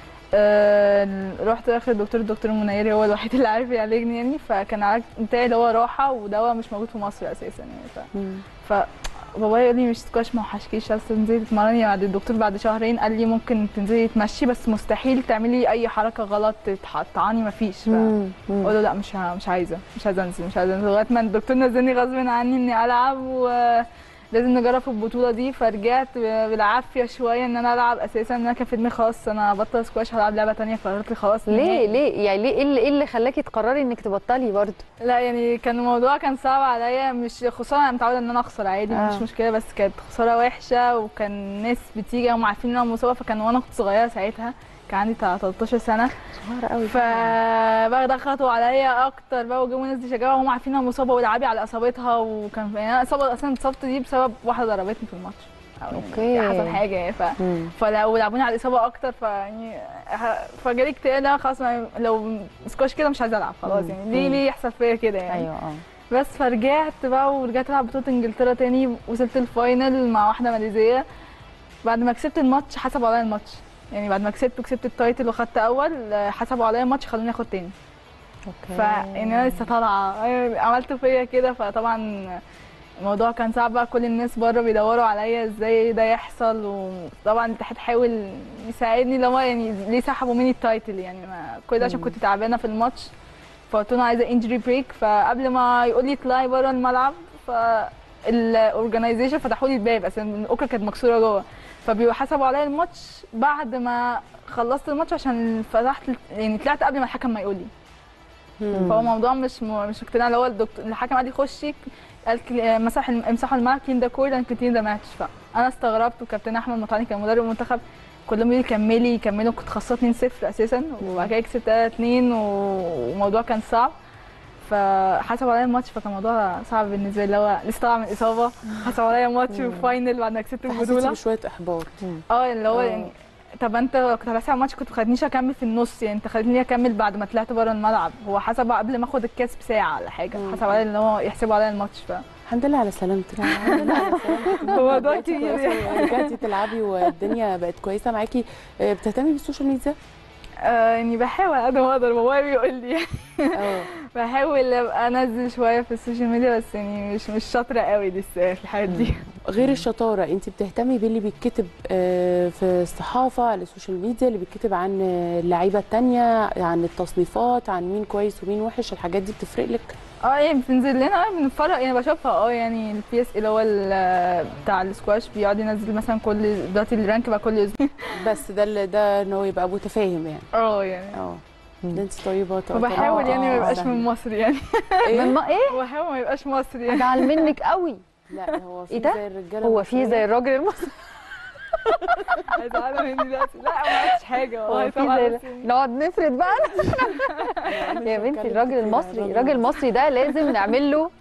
رحت اخر الدكتور المنيري، هو الوحيد اللي عارف يعالجني يعني. فكان العلاج بتاعي اللي هو راحه ودواء مش موجود في مصر اساسا يعني. فبابايا يقول لي مش سكواش ما وحشكيش، عايزه تنزلي تتمرني. بعد الدكتور بعد شهرين قال لي ممكن تنزلي تمشي، بس مستحيل تعملي اي حركه غلط تقطعني مفيش. فقلت له لا مش عايزه انزل لغايه ما الدكتور نزلني غصب عني اني العب، لازم نجرب في البطوله دي. فرجعت بالعافيه شويه ان انا العب اساسا. انا كان في دماغي خلاص انا بطل سكواش هلعب لعبه ثانيه. قررت خلاص.
ليه يعني ايه اللي خلاكي تقرري انك تبطلي برضه؟
لا يعني كان الموضوع كان صعب عليا، مش خساره، انا متعوده ان انا اخسر عادي مش مشكله، بس كانت خساره وحشه. وكان ناس بتيجي هم عارفين ان انا مصابه، فكان وانا كنت صغيره ساعتها كان عندي 13 سنه
صغيره قوي.
فبقى ضغطوا عليا اكتر بقى، وجابوا ناس يشجعوا وهم عارفين انها مصابه والعبي على اصابتها. وكان يعني انا اتصبت دي بسبب واحده ضربتني في الماتش.
اوكي.
حصل حاجه يعني فلو لعبوني على الاصابه اكتر فيعني فجالي اكتئاب. خلاص لو سكواش كده مش عايزه العب خلاص يعني. ليه يحصل فيا كده يعني؟
ايوه
بس فرجعت بقى ورجعت العب بطوله انجلترا تاني. وصلت الفاينل مع واحده ماليزيه. بعد ما كسبت الماتش حسبوا عليا الماتش يعني. بعد ما كسبت التايتل وخدت اول، حسبوا عليا الماتش خلوني اخد تاني. فيعني انا لسه طالعه عملت فيا كده. فطبعا الموضوع كان صعب بقى، كل الناس بره بيدوروا عليا ازاي ده يحصل. وطبعا الاتحاد حاول يساعدني لو يعني ليه سحبوا مني التايتل يعني. كل ده عشان كنت تعبانه في الماتش. فقلت له عايزه انجري بريك. فقبل ما يقول لي اطلعي بره الملعب فالاورجنايزيشن فتحوا لي الباب، اصل الاوكرا كانت مكسوره جوه. فبيحسبوا عليا الماتش بعد ما خلصت الماتش عشان فتحت يعني طلعت قبل ما الحكم ما يقول لي. فهو الموضوع مش اقتناع. اللي هو الحكم قال لي خشي، قال امسحوا الملعب كلين ذا كورد اند كلين ذا ماتش. فانا استغربت. وكابتن احمد مطعني كان مدرب المنتخب كلهم يقولوا لي كملوا. كنت خسرت 2-0 اساسا وبعد كده كسبت 3-2 والموضوع كان صعب. فحسبوا عليا الماتش فكان الموضوع صعب بالنسبه لي. اللي هو لسه طالعه من اصابه حسبوا عليا ماتش وفاينل بعد ما كسبت البطوله.
حسيتي بشويه احباط؟
اللي هو يعني طب انت كنت هتحسب على الماتش كنت ما خلتنيش اكمل في النص يعني. انت خلتني اكمل بعد ما طلعت بره الملعب. هو حسب قبل ما اخد الكاس بساعه ولا حاجه. حسب عليا ان هو يحسبوا عليا الماتش.
الحمد لله على سلامتك. الحمد لله على سلامتك.
هو ده كتير
رجعتي تلعبي والدنيا بقت كويسه معاكي. بتهتمي بالسوشيال ميديا؟
يعني بحاول قد ما اقدر، بابايا بيقول لي
اه
بحاول ابقى انزل شويه في السوشيال ميديا، بس يعني مش شاطره قوي لسه في الحاجات دي.
غير الشطاره انت بتهتمي باللي بيتكتب في الصحافه على السوشيال ميديا، اللي بيتكتب عن اللعيبه التانية، عن التصنيفات، عن مين كويس ومين وحش، الحاجات دي بتفرق لك؟
يعني بتنزل لنا بنتفرج، يعني بشوفها. يعني البي اس اللي هو بتاع السكواش بيقعد ينزل مثلا كل دلوقتي الرانك بقى كل اسبوع.
بس ده ان هو يبقى متفاهم يعني.
يعني
ده انت طيبه.
وبحاول يعني ما يبقاش من مصر يعني.
من ايه؟
بحاول ما يبقاش مصري يعني.
ازعل منك قوي.
لا هو في
إيه ده؟
زي الرجاله
هو في زي الراجل المصري.
هيزعلوا مني دلوقتي. لا ما عملتش حاجه والله
هو في
طبعا.
زي
بس يعني
نقعد نفرد بقى. يا بنتي الراجل المصري ده لازم نعمل له.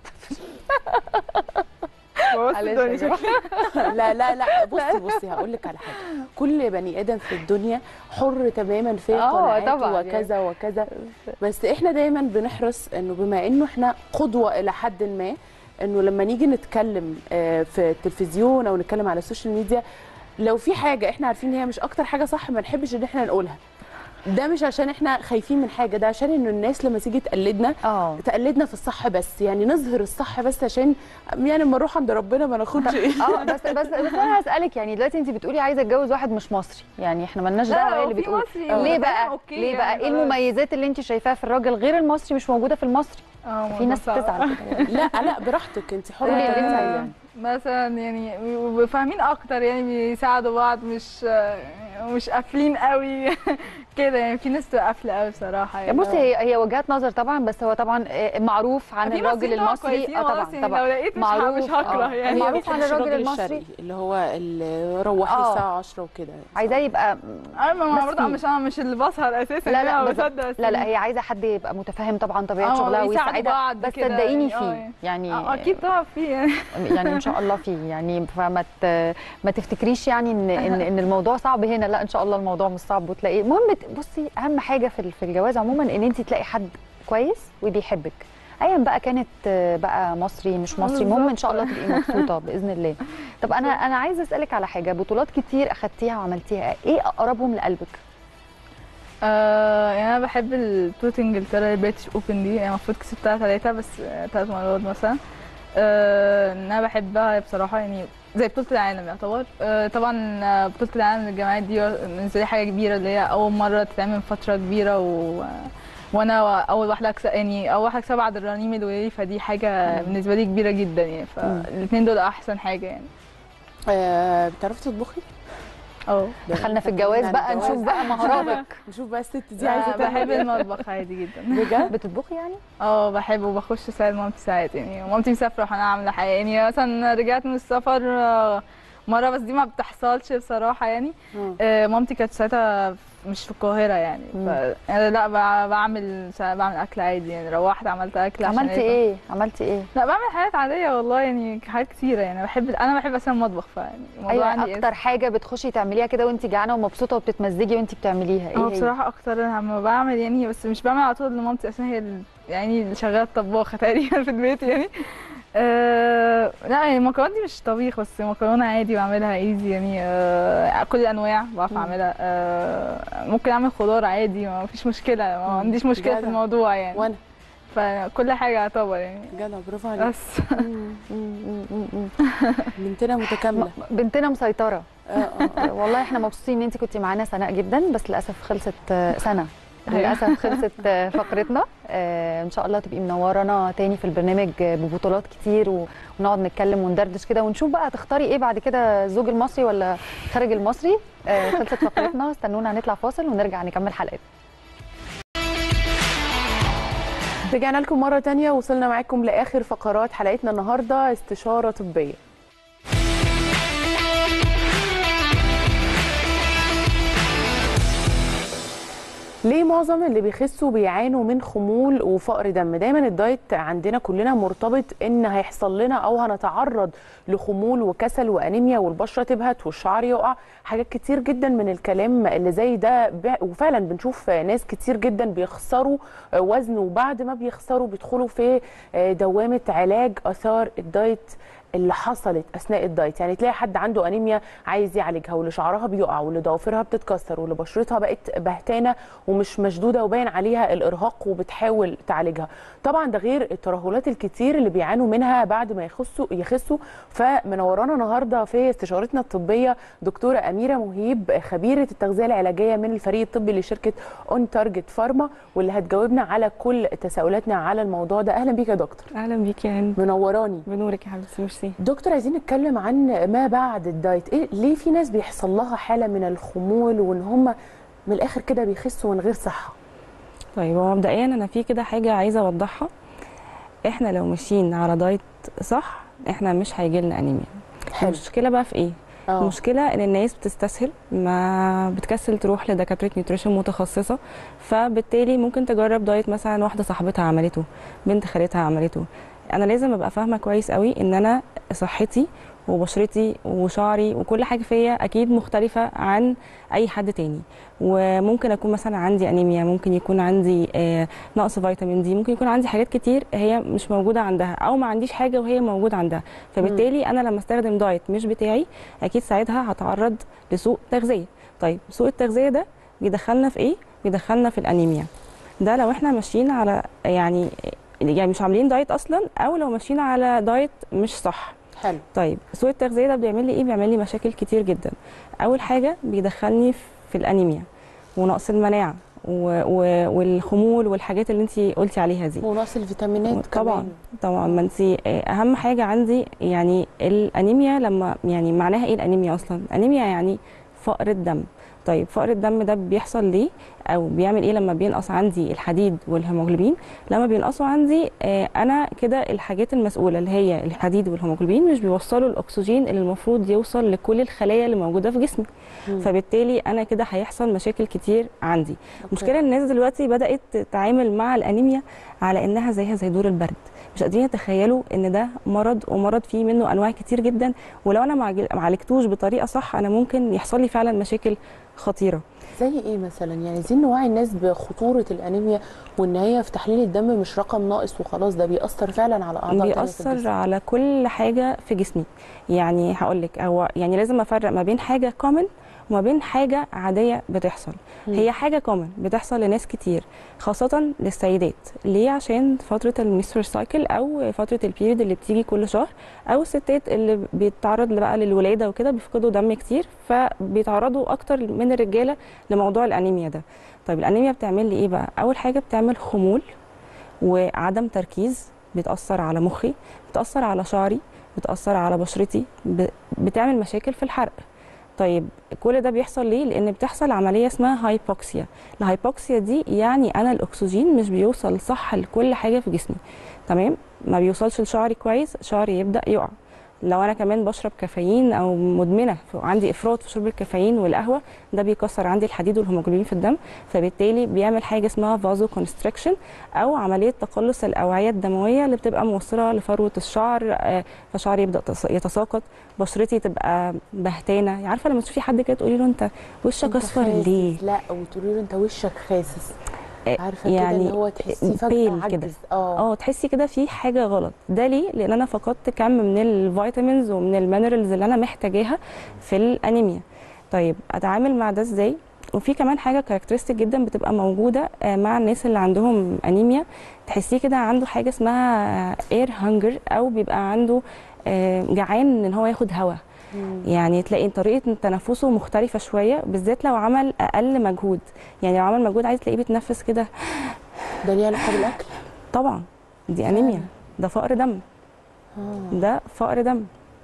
بص
معلش
الدنيا
يا جماعة.
لا لا لا بصي هقول لك على حاجه. كل بني ادم في الدنيا حر تماما في قناعاته
طبعاً
وكذا وكذا، بس احنا دايما بنحرص انه بما انه احنا قدوه الى حد ما، انه لما نيجي نتكلم في التلفزيون او نتكلم على السوشيال ميديا، لو في حاجه احنا عارفين ان هي مش اكتر حاجه صح، ما نحبش ان احنا نقولها. ده مش عشان احنا خايفين من حاجه، ده عشان انه الناس لما تيجي تقلدنا تقلدنا في الصح بس، يعني نظهر الصح بس عشان يعني لما نروح عند ربنا ما ناخدش
بس انا هسالك، يعني دلوقتي انت بتقولي عايزه اتجوز واحد مش مصري، يعني احنا مالناش دعوه ايه اللي بتقول. ليه بقى؟ ليه بقى؟ ايه المميزات اللي انت شايفاها في الراجل غير المصري مش موجوده في المصري؟ في ناس بتزعل كده.
لا براحتك، انت حره
يعني.
مثلا يعني بيبقوا فاهمين اكتر، يعني بيساعدوا بعض، مش قافلين قوي كده. يعني في ناس بتبقى قافله قوي بصراحه يعني.
بصي هي وجهات نظر طبعا، بس هو طبعا معروف عن الراجل المصري.
طبعا لو لقيت مش هكره يعني.
معروف عن الراجل المصري
اللي هو اللي روحي الساعه 10 وكده،
عايزاه يبقى
انا برضه مش اللي بسهر اساسا.
لا هي عايزه حد يبقى متفاهم طبعا طبيعه شغلها ويساعدها، بس صدقيني فيه يعني
اكيد طبعا فيه
يعني ان شاء الله فيه يعني. فما ما تفتكريش يعني ان الموضوع صعب هنا، لا ان شاء الله الموضوع مش صعب وتلاقيه. المهم بصي اهم حاجه في الجواز عموما ان انت تلاقي حد كويس وبيحبك، ايا بقى كانت بقى مصري مش مصري، المهم ان شاء الله تبقي مبسوطه باذن الله. طب انا عايزه اسالك على حاجه، بطولات كتير اخدتيها وعملتيها، ايه اقربهم لقلبك؟
يعني انا بحب بطوله انجلترا البريتش اوبن دي، يعني المفروض كسبتها 3 بس 3 مرات مثلا. انا بحبها بصراحه، يعني زي بطوله العالم يعتبر. طبعا بطوله العالم للجامعات دي بالنسبه لي حاجه كبيره، اللي هي اول مره تتعمل من فتره كبيره وانا اول واحده اكسب، يعني اول واحده اكسب بعد الرنيم الولي، فدي حاجه بالنسبه لي كبيره جدا يعني. فالاثنين دول احسن حاجه يعني.
بتعرفي تطبخي؟
دخلنا في الجواز بقى، نشوف بقى مهاراتك.
نشوف بقى الست دي عايزه تعمل.
بحب المطبخ عادي جدا.
بجد بتطبخي يعني؟
بحب وبخش اساعد مامتي ساعات، يعني مامتي مسافره وانا عامله حاجه، يعني مثلا رجعت من السفر مره، بس دي ما بتحصلش بصراحه يعني. مامتي كانت ساعتها مش في القاهره يعني، لا بعمل اكل عادي يعني. روحت عملت اكل.
عملتي ايه؟
لا بعمل حاجات عاديه والله، يعني حاجات كتيره يعني. انا بحب اصلا المطبخ، فيعني
الموضوع عندي اكتر حاجه بتخشي تعمليها كده وانت جعانه ومبسوطه وبتتمزجي وانت بتعمليها ايه؟
بصراحه اكتر لما بعمل يعني، بس مش بعمل على طول لمامتي، اصلا هي يعني اللي شغاله طباخه تقريبا في البيت يعني. لا يعني المكرونه دي مش طبيخ، بس مكرونه عادي بعملها ايزي يعني. كل الانواع بعرف اعملها. ممكن اعمل خضار عادي، ما فيش مشكله، ما عنديش مشكله في الموضوع يعني.
وانا
فكل حاجه يعتبر يعني.
جدع، برافو عليك.
بس
بنتنا متكامله،
بنتنا مسيطره. والله احنا مبسوطين ان انت كنتي معانا سناء جدا، بس للاسف خلصت سنه. للاسف خلصت فقرتنا. ان شاء الله تبقي منورانا تاني في البرنامج ببطولات كتير، ونقعد نتكلم وندردش كده ونشوف بقى تختاري ايه بعد كده، الزوج المصري ولا خارج المصري. خلصت فقرتنا، استنونا هنطلع فاصل ونرجع نكمل حلقتنا.
رجعنا لكم مره تانية، وصلنا معاكم لاخر فقرات حلقتنا النهارده، استشاره طبيه. ليه معظم اللي بيخسوا بيعانوا من خمول وفقر دم؟ دايما الدايت عندنا كلنا مرتبط ان هيحصل لنا او هنتعرض لخمول وكسل وانيميا والبشره تبهت والشعر يقع، حاجات كتير جدا من الكلام اللي زي ده. وفعلا بنشوف ناس كتير جدا بيخسروا وزن، وبعد ما بيخسروا بيدخلوا في دوامه علاج اثار الدايت اللي حصلت اثناء الدايت؟ يعني تلاقي حد عنده انيميا عايز يعالجها، واللي شعرها بيقع، واللي ضوافرها بتتكسر، واللي بشرتها بقت بهتانه ومش مشدوده وباين عليها الارهاق وبتحاول تعالجها. طبعا ده غير الترهلات الكتير اللي بيعانوا منها بعد ما يخسوا. فمنورانا النهارده في استشارتنا الطبيه دكتوره اميره مهيب، خبيره التغذيه العلاجيه من الفريق الطبي لشركه اون تارجت فارما، واللي هتجاوبنا على كل تساؤلاتنا على الموضوع ده. اهلا بيك يا دكتور.
اهلا بيك يا هند.
منوراني.
بنورك يا حبيبتي. ميرسي.
دكتور، عايزين نتكلم عن ما بعد الدايت. ليه في ناس بيحصل لها حاله من الخمول وان هم من الاخر كده بيخسوا من غير صحه؟
طيب، هو مبدئيا انا في كده حاجه عايزه اوضحها. احنا لو ماشيين على دايت صح احنا مش هيجي لنا انيميا. المشكله بقى في ايه؟ المشكله ان الناس بتستسهل، ما بتكسل تروح لدكاتره نيوتريشن متخصصه، فبالتالي ممكن تجرب دايت مثلا واحده صاحبتها عملته، بنت خالتها عملته. انا لازم ابقى فاهمه كويس قوي ان انا صحتي وبشرتي وشعري وكل حاجه فيا اكيد مختلفه عن اي حد تاني، وممكن اكون مثلا عندي انيميا، ممكن يكون عندي نقص فيتامين دي، ممكن يكون عندي حاجات كتير هي مش موجوده عندها، او ما عنديش حاجه وهي موجوده عندها. فبالتالي انا لما استخدم دايت مش بتاعي اكيد ساعتها هتعرض لسوء تغذيه. طيب سوء التغذيه ده بيدخلنا في ايه؟ بيدخلنا في الانيميا. ده لو احنا ماشيين على يعني مش عاملين دايت اصلا، او لو ماشيين على دايت مش صح.
حلو.
طيب سوء التغذيه ده بيعمل لي ايه؟ بيعمل لي مشاكل كتير جدا. اول حاجه بيدخلني في الانيميا ونقص المناعه والخمول والحاجات اللي انت قلتي عليها دي،
ونقص الفيتامينات
طبعا
كمان.
طبعا. ما انت اهم حاجه عندي يعني الانيميا. لما يعني معناها ايه الانيميا اصلا؟ انيميا يعني فقر الدم. طيب فقر الدم ده بيحصل ليه او بيعمل ايه لما بينقص عندي الحديد والهيموجلوبين؟ لما بينقصوا عندي انا كده الحاجات المسؤوله اللي هي الحديد والهيموجلوبين مش بيوصلوا الاكسجين اللي المفروض يوصل لكل الخلايا اللي موجوده في جسمي. فبالتالي انا كده هيحصل مشاكل كتير عندي. المشكله الناس دلوقتي بدات تتعامل مع الانيميا على انها زيها زي دور البرد، مش قادرين يتخيلوا ان ده مرض، ومرض فيه منه انواع كتير جدا، ولو انا ما عالجتوش بطريقه صح انا ممكن يحصل لي فعلا مشاكل خطيره.
زي ايه مثلا؟ يعني عايزين نوعي الناس بخطوره الانيميا، وان هي في تحليل الدم مش رقم ناقص وخلاص، ده بيأثر فعلا على اعضاء،
بيأثر على كل حاجه في جسمي. يعني هقول لك، هو يعني لازم افرق ما بين حاجه كومن وما بين حاجه عاديه بتحصل. هي حاجه كومن بتحصل لناس كتير، خاصه للسيدات. ليه؟ عشان فتره الميستر سايكل او فتره البيريد اللي بتيجي كل شهر، او الستات اللي بيتعرض بقى للولاده وكده بيفقدوا دم كتير، فبيتعرضوا اكتر من الرجاله لموضوع الانيميا ده. طيب الانيميا بتعمل لي ايه بقى؟ اول حاجه بتعمل خمول وعدم تركيز، بتاثر على مخي، بتاثر على شعري، بتاثر على بشرتي، بتعمل مشاكل في الحرق. طيب كل ده بيحصل ليه؟ لان بتحصل عمليه اسمها هايبوكسيا. الهايبوكسيا دي يعني انا الاكسجين مش بيوصل صح لكل حاجه في جسمي، تمام؟ ما بيوصلش لشعري كويس، شعري يبدا يقع. لو انا كمان بشرب كافيين او مدمنه عندي افراط في شرب الكافيين والقهوه، ده بيكسر عندي الحديد والهيموجلوبين في الدم، فبالتالي بيعمل حاجه اسمها فازو كونستريكشن، او عمليه تقلص الاوعيه الدمويه اللي بتبقى موصله لفروه الشعر، فشعري يبدا يتساقط، بشرتي تبقى بهتانه. عارفه لما تشوفي حد كده تقولي له انت وشك اصفر ليه؟
لا، وتقولي له انت وشك خاسس، عارفه
يعني
كده اللي هو تحسي فجاه
كده
اه
تحسي كده في حاجه غلط. ده ليه؟ لان انا فقدت كم من الفيتامينز ومن المينرالز اللي انا محتاجاها في الانيميا. طيب اتعامل مع ده ازاي؟ وفي كمان حاجه كاركترستيك جدا بتبقى موجوده مع الناس اللي عندهم انيميا، تحسيه كده عنده حاجه اسمها اير هانجر، او بيبقى عنده جعان ان هو ياخد هواء. يعني تلاقي طريقه تنفسه مختلفه شويه، بالذات لو عمل اقل مجهود. يعني لو عمل مجهود عايز تلاقيه بيتنفس كده.
ده ليه علاقه بالاكل؟
طبعا دي انيميا، ده فقر دم. ده فقر دم.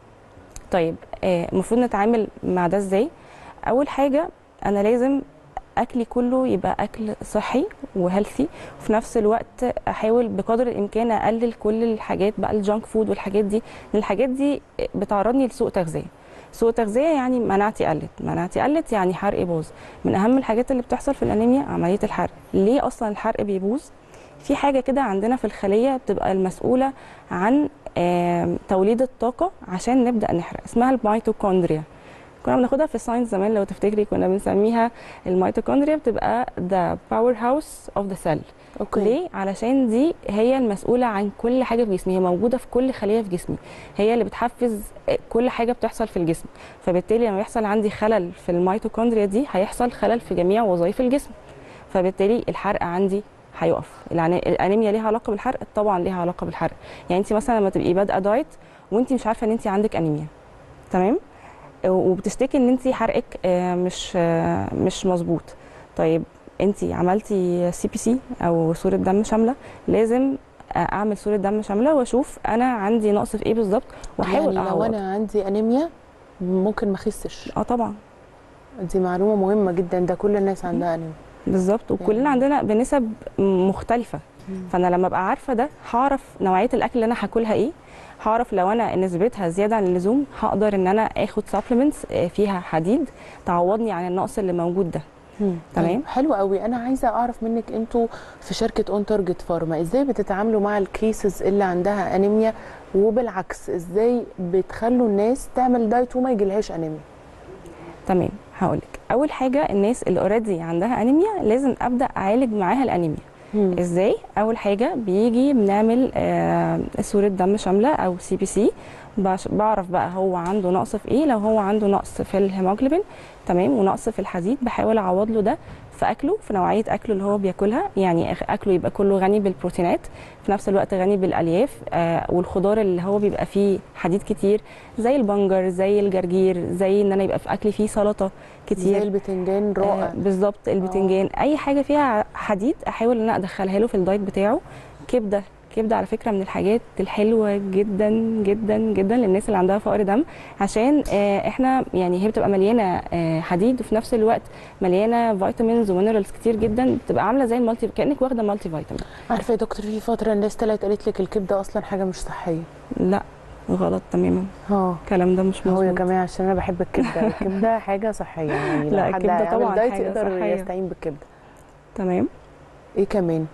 طيب المفروض نتعامل مع ده ازاي؟ اول حاجه انا لازم اكلي كله يبقى اكل صحي وهيلثي، وفي نفس الوقت احاول بقدر الامكان اقلل كل الحاجات بقى الجانك فود والحاجات دي، لان الحاجات دي بتعرضني لسوء تغذيه. سوء تغذيه يعني مناعتي قلت يعني حرقي باظ. من اهم الحاجات اللي بتحصل في الانيميا عمليه الحرق. ليه اصلا الحرق بيبوظ؟ في حاجه كده عندنا في الخليه بتبقى المسؤوله عن توليد الطاقه عشان نبدا نحرق، اسمها الميتوكوندريا. كنا بناخدها في الساينس زمان لو تفتكري، كنا بنسميها الميتوكوندريا بتبقى the power house of the cell.
اوكي.
ليه؟ علشان دي هي المسؤوله عن كل حاجه في جسمي، هي موجوده في كل خليه في جسمي، هي اللي بتحفز كل حاجه بتحصل في الجسم. فبالتالي لما يحصل عندي خلل في الميتوكوندريا دي هيحصل خلل في جميع وظائف الجسم، فبالتالي الحرق عندي هيقف. الانيميا ليها علاقه بالحرق؟ طبعا ليها علاقه بالحرق. يعني انت مثلا لما تبقي بادئه دايت وانت مش عارفه ان انت عندك انيميا، تمام، وبتشتكي ان انت حرقك مش مظبوط، طيب انت عملتي CBC او صوره دم شامله، لازم اعمل صوره دم شامله واشوف انا عندي نقص في ايه بالظبط واحاول
يعني لو انا عندي انيميا ممكن ما اخسش؟
طبعا.
دي معلومه مهمه جدا، ده كل الناس عندها انيميا.
بالظبط، وكلنا عندنا بنسب مختلفه. فانا لما ابقى عارفه ده هعرف نوعيه الاكل اللي انا هاكلها ايه، هعرف لو انا نسبتها زياده عن اللزوم هقدر ان انا اخد سبلمنتس فيها حديد تعوضني عن النقص اللي موجود ده. تمام.
حلو قوي. انا عايزه اعرف منك، انتوا في شركه اون تارجت فارما ازاي بتتعاملوا مع الكيسز اللي عندها انيميا، وبالعكس ازاي بتخلوا الناس تعمل دايت وما يجيلهاش انيميا؟
تمام، هقولك. اول حاجه الناس اللي اوريدي عندها انيميا لازم ابدا اعالج معاها الانيميا. ازاي؟ اول حاجه بيجي بنعمل صوره دم شامله او CBC، بعرف بقى هو عنده نقص في ايه. لو هو عنده نقص في الهيموجلوبين، تمام، ونقص في الحديد، بحاول اعوض له ده في اكله، في نوعيه اكله اللي هو بياكلها. يعني اكله يبقى كله غني بالبروتينات، في نفس الوقت غني بالالياف والخضار اللي هو بيبقى فيه حديد كتير، زي البنجر، زي الجرجير، زي ان انا يبقى في اكلي فيه سلطه كتير،
زي البتنجان. رائع.
بالظبط، البتنجان. اي حاجه فيها حديد احاول ان انا ادخلها له في الدايت بتاعه. كبده على فكره من الحاجات الحلوه جدا جدا جدا للناس اللي عندها فقر دم، عشان احنا يعني هي بتبقى مليانه حديد، وفي نفس الوقت مليانه فيتامينز ومينرالز كتير جدا، بتبقى عامله زي المالتي، كانك واخده مالتي فيتامين.
عارفه يا دكتور، في فتره الناس طلعت قالت لك الكبده اصلا حاجه مش صحيه.
لا، غلط تماما. الكلام ده مش مظبوط.
هو يا جماعه عشان انا بحب الكبده، الكبده حاجه صحيه، يعني
لا،
لو حد
الكبده طبعا
يعمل دايت
حاجة
يقدر
صحية.
يستعين بالكبده.
تمام.
ايه كمان؟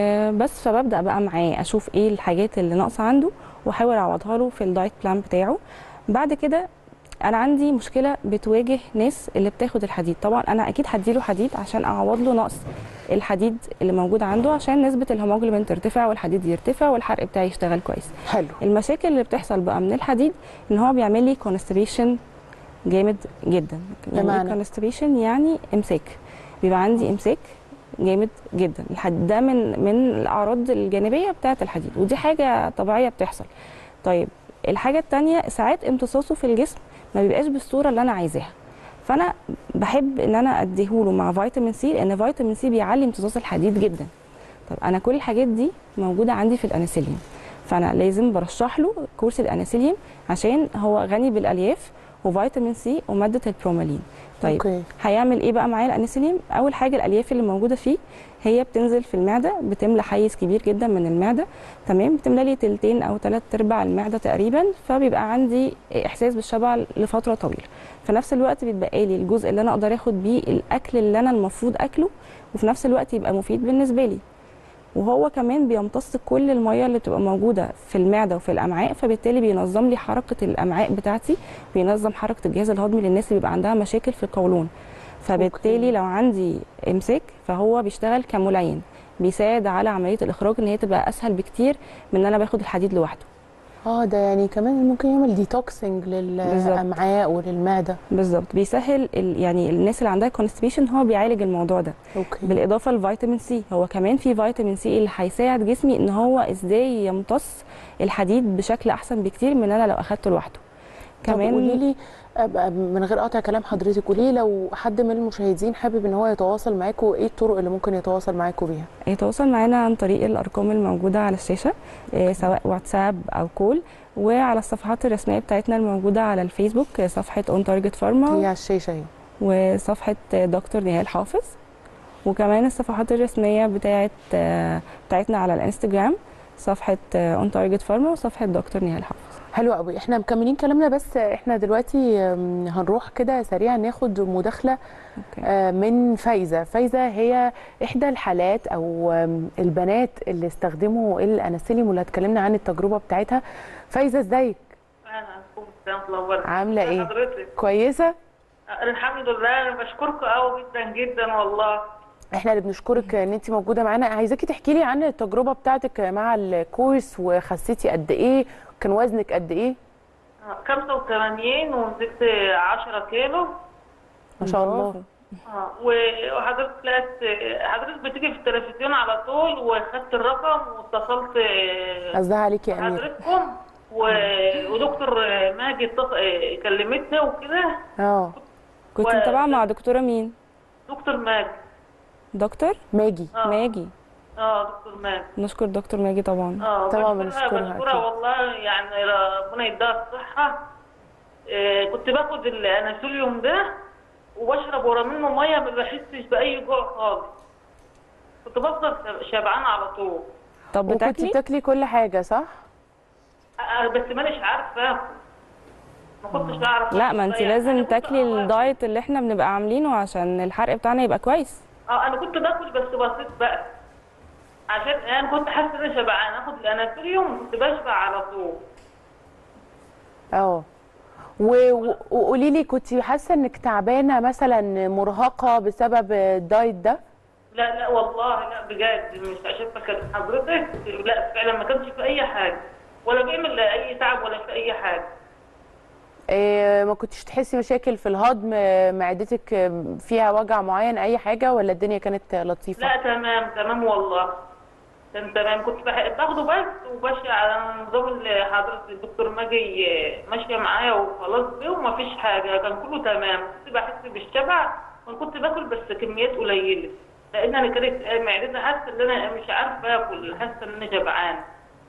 بس فببدا بقى معاه اشوف ايه الحاجات اللي ناقصه عنده واحاول اعوضها له في الدايت بلان بتاعه. بعد كده انا عندي مشكله بتواجه ناس اللي بتاخد الحديد. طبعا انا اكيد هديله حديد عشان اعوض له نقص الحديد اللي موجود عنده، عشان نسبه الهيموجلوبين ترتفع والحديد يرتفع والحرق بتاعي يشتغل كويس.
حلو.
المشاكل اللي بتحصل بقى من الحديد ان هو بيعمل لي كونستيبيشن جامد جدا. يعني كونستيبيشن يعني امساك، بيبقى عندي امساك جامد جدا. الحديد ده من الاعراض الجانبيه بتاعه الحديد، ودي حاجه طبيعيه بتحصل. طيب الحاجه الثانيه، ساعات امتصاصه في الجسم ما بيبقاش بالصوره اللي انا عايزاها، فانا بحب ان انا اديهوله مع فيتامين سي، لان فيتامين سي بيعلي امتصاص الحديد جدا. طب انا كل الحاجات دي موجوده عندي في الانسولين، فانا لازم برشح له كورس الانسولين عشان هو غني بالالياف وفيتامين سي وماده البرومالين. طيب
أوكي.
هيعمل ايه بقى معايا الانسولين؟ اول حاجه الالياف اللي موجوده فيه هي بتنزل في المعده، بتملى حيز كبير جدا من المعده، تمام، بتملى لي تلتين او 3/4 المعده تقريبا، فبيبقى عندي احساس بالشبع لفتره طويله. في نفس الوقت بيتبقى لي الجزء اللي انا اقدر اخد بيه الاكل اللي انا المفروض اكله، وفي نفس الوقت يبقى مفيد بالنسبه لي. وهو كمان بيمتص كل الميه اللي بتبقى موجوده في المعده وفي الامعاء، فبالتالي بينظم لي حركه الامعاء بتاعتي، بينظم حركه الجهاز الهضمي للناس اللي بيبقى عندها مشاكل في القولون. فبالتالي لو عندي امساك فهو بيشتغل كملين، بيساعد على عمليه الاخراج ان هي تبقى اسهل بكتير من ان انا باخد الحديد لوحده.
ده يعني كمان ممكن يعمل ديتوكسنج للامعاء وللمعده.
بالظبط، بيسهل يعني الناس اللي عندها كونستيبيشن هو بيعالج الموضوع ده.
أوكي.
بالاضافه لفيتامين سي، هو كمان في فيتامين سي اللي هيساعد جسمي ان هو ازاي يمتص الحديد بشكل احسن بكتير من انا لو اخدته لوحده.
كمان قولي لي من غير قطع كلام حضرتك، قولي لو حد من المشاهدين حابب ان هو يتواصل معاكم، ايه الطرق اللي ممكن يتواصل معاكم بيها؟
يتواصل معانا عن طريق الارقام الموجوده على الشاشه، سواء واتساب او كول، وعلى الصفحات الرسميه بتاعتنا الموجوده على الفيسبوك، صفحه اون تارجت فارما
هي على الشاشه اهي،
وصفحه دكتور نهال حافظ، وكمان الصفحات الرسميه بتاعتنا على الانستجرام، صفحه اون تارجت فارما وصفحه دكتور نهال حافظ.
حلو قوي. احنا مكملين كلامنا، بس احنا دلوقتي هنروح كده سريعا ناخد مداخله من فايزه. فايزه هي احدى الحالات او البنات اللي استخدموا الانسولين واللي هتكلمنا عن التجربه بتاعتها. فايزه ازيك؟
اهلا، منوره.
عامله ايه؟
حضرتك
كويسه؟
الحمد لله، انا بشكركم قوي جدا جدا والله.
احنا اللي بنشكرك ان انت موجوده معانا. عايزاكي تحكي لي عن التجربه بتاعتك مع الكورس، وخسيتي قد ايه، كان وزنك قد ايه؟
85 ونزلت 10 كيلو.
ما شاء الله.
وحضرتك حضرتك بتيجي في التلفزيون على طول، وخدت الرقم واتصلت
قصدها عليكي يا امير.
حضرتكم ودكتور ماجد كلمتنا وكده.
كنت متابعه مع دكتوره مين؟
دكتور ماجد.
دكتور
ماجي.
ماجي.
دكتور ماجد.
نشكر دكتور ماجي طبعا.
طبعا بنشكرها
والله، يعني ربنا يديها الصحه. كنت باخد الانسوليوم ده وبشرب ورا منه ميه، ما بحسش باي جوع خالص. كنت بفضل شبعانه على طول.
طب بتاكلي كل حاجه صح؟
بس مانيش عارفه اكل. ما كنتش اعرف.
لا، ما انت لازم تاكلي الدايت اللي احنا بنبقى عاملينه عشان الحرق بتاعنا يبقى كويس.
انا كنت باكل بس بسيط بقى، عشان انا كنت حاسه ان انا شبعانه. اخد الانسوليوم كنت بشبع على طول.
وقولي لي، كنت حاسه انك تعبانه مثلا، مرهقه بسبب الدايت ده؟
لا والله، لا بجد، مش عشان فاكر حضرتك. لا فعلا ما كانش في اي حاجه، ولا بيعمل اي تعب ولا في اي حاجه.
ما كنتش تحسي مشاكل في الهضم؟ معدتك فيها وجع معين، اي حاجه، ولا الدنيا كانت لطيفه؟
لا تمام والله، كان تمام. كنت باخده بس وماشيه على نظام اللي حضرتك الدكتور ماجي ماشيه معايا وخلاص بيه، ومفيش حاجه، كان كله تمام. كنت بحس بالشبع وكنت باكل بس كميات قليله، لان انا كانت معدتي حاسه ان انا مش عارفه اكل، حاسه ان انا جبعانه.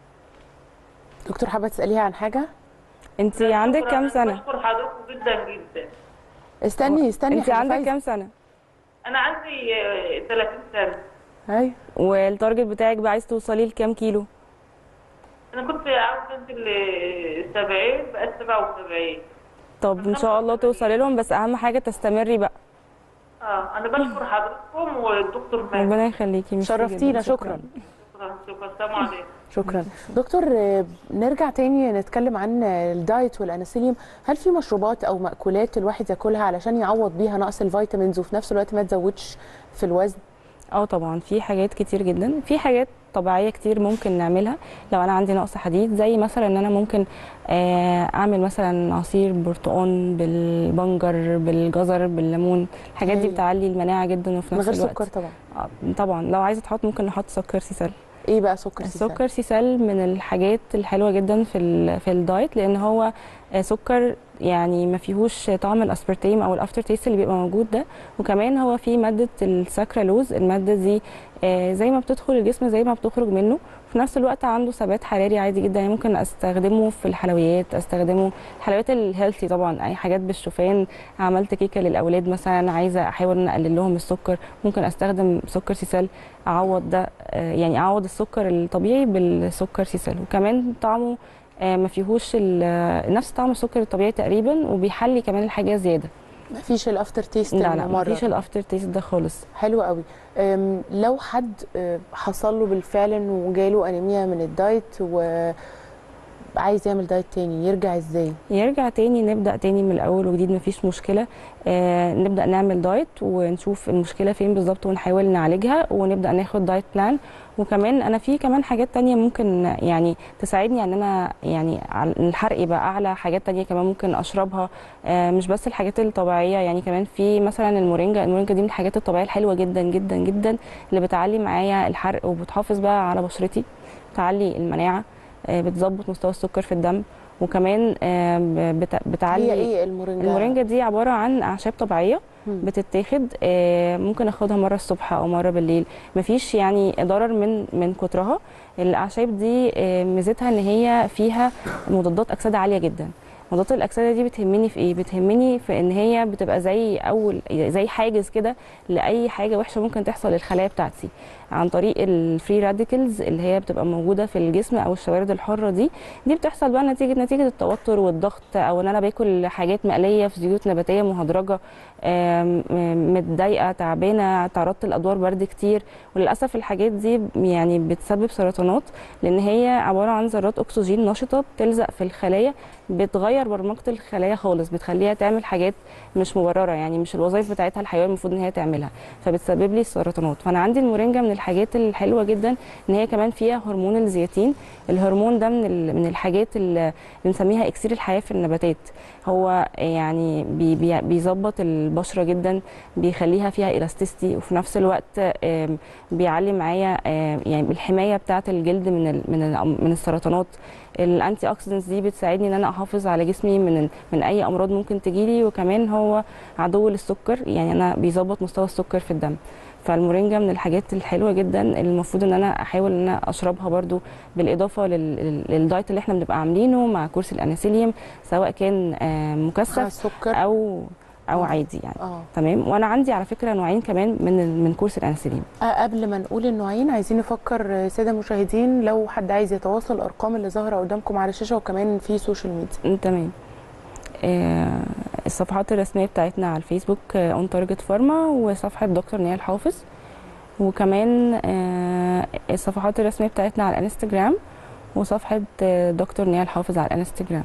دكتور، حابه تساليها عن حاجه؟
انت عندك كام سنه؟
بشكر حضرتك جدا جدا.
استني
انت عندك كام سنه؟
انا عندي 30 سنه.
ايوه.
والتارجت بتاعك بقى عايز توصلي لكام كيلو؟
انا كنت عاوزه انزل 70، بقت 77.
طب ان شاء الله توصلي لهم، بس اهم حاجه تستمري بقى.
انا بشكر حضرتكم والدكتور ماجد.
ربنا يخليكي،
شرفتينا. شكرا.
السلام عليكم.
شكرا. دكتور، نرجع تاني نتكلم عن الدايت والانسولين. هل في مشروبات او مأكولات الواحد ياكلها علشان يعوض بيها نقص الفيتامينز وفي نفس الوقت ما تزودش في الوزن؟
طبعا في حاجات كتير جدا، في حاجات طبيعيه كتير ممكن نعملها لو انا عندي نقص حديد، زي مثلا ان انا ممكن اعمل مثلا عصير برتقال بالبنجر بالجزر بالليمون. الحاجات دي بتعلي المناعه جدا، وفي نفس الوقت
من غير سكر طبعا.
طبعا لو عايزه تحط ممكن نحط سكر سيسل.
ايه بقى سكر سيسل؟
السكر سيسل من الحاجات الحلوه جدا في الدايت، لان هو سكر يعني ما فيهوش طعم الاسبرتيم او الافتر تيست اللي بيبقى موجود ده، وكمان هو فيه ماده السكرالوز. الماده دي زي ما بتدخل الجسم زي ما بتخرج منه، في نفس الوقت عنده ثبات حراري عادي جدا. يعني ممكن استخدمه في الحلويات، استخدمه الحلويات الهيلثي طبعا، اي حاجات بالشوفان. عملت كيكه للاولاد مثلا، عايزه احاول ان اقلل لهم السكر، ممكن استخدم سكر سيسل اعوض ده، يعني اعوض السكر الطبيعي بالسكر سيسل. وكمان طعمه ما فيهوش نفس طعم السكر الطبيعي تقريبا، وبيحلي كمان الحاجه زياده.
ما فيش الافتر تيست؟
لا ما فيش الافتر تيست ده خالص.
حلو قوي. لو حد حصل له بالفعل انه جاله انيميا من الدايت وعايز يعمل دايت تاني، يرجع ازاي؟
يرجع تاني، نبدا تاني من الاول وجديد، مفيش مشكله. نبدا نعمل دايت ونشوف المشكله فين بالظبط ونحاول نعالجها، ونبدا ناخد دايت بلان. وكمان انا في كمان حاجات تانية ممكن يعني تساعدني ان انا يعني الحرق يبقى اعلى. حاجات تانية كمان ممكن اشربها، مش بس الحاجات الطبيعيه. يعني كمان في مثلا المورينجا دي من الحاجات الطبيعيه الحلوه جدا جدا جدا، اللي بتعلي معايا الحرق وبتحافظ بقى على بشرتي، بتعلي المناعه، بتظبط مستوى السكر في الدم. وكمان بتعلي.
هي ايه المورينجا؟
المورينجا دي عباره عن اعشاب طبيعيه بتتاخد، ممكن اخدها مره الصبح او مره بالليل، مفيش يعني ضرر من كترها. الاعشاب دي ميزتها ان هي فيها مضادات اكسده عاليه جدا. مضادات الاكسده دي بتهمني في ايه؟ بتهمني في ان هي بتبقى زي حاجز كده لاي حاجه وحشه ممكن تحصل للخلايا بتاعتي، عن طريق الفري راديكلز اللي هي بتبقى موجوده في الجسم، او الشوارد الحره دي بتحصل بقى نتيجه التوتر والضغط، او ان انا باكل حاجات مقليه في زيوت نباتيه مهدرجه، متضايقه تعبانه، تعرضت لادوار برد كتير. وللاسف الحاجات دي يعني بتسبب سرطانات، لان هي عباره عن ذرات اكسجين نشطه بتلزق في الخلايا، بتغير برمجه الخلايا خالص، بتخليها تعمل حاجات مش مبرره، يعني مش الوظائف بتاعتها الحيويه المفروض ان هي تعملها، فبتسبب لي السرطانات. فانا عندي المورينجا من الحاجات الحلوه جدا ان هي كمان فيها هرمون الزياتين. الهرمون ده من الحاجات اللي بنسميها اكسير الحياه في النباتات. هو يعني بيظبط البشره جدا، بيخليها فيها الاستيستي، وفي نفس الوقت بيعلي معايا يعني الحمايه بتاعه الجلد من السرطانات. الانتي اوكسيدنتس دي بتساعدني ان انا احافظ على جسمي من اي امراض ممكن تجيلي، وكمان هو عدو للسكر، يعني انا بيظبط مستوى السكر في الدم. فالمورينجا من الحاجات الحلوه جدا اللي المفروض ان انا احاول ان انا اشربها برضو بالاضافه للدايت اللي احنا بنبقى عاملينه مع كورس الانسيليوم، سواء كان مكثف
سكر
او عادي يعني. تمام. وانا عندي على فكره نوعين كمان من كورس الانسيليوم.
قبل ما نقول النوعين عايزين نفكر ساده المشاهدين لو حد عايز يتواصل، الارقام اللي ظاهره قدامكم على الشاشه وكمان في سوشيال ميديا.
تمام. الصفحات الرسميه بتاعتنا على الفيسبوك اون تارجت فارما، وصفحه دكتور نيال حافظ، وكمان الصفحات الرسميه بتاعتنا على الانستجرام، وصفحه دكتور نيال حافظ على الانستجرام.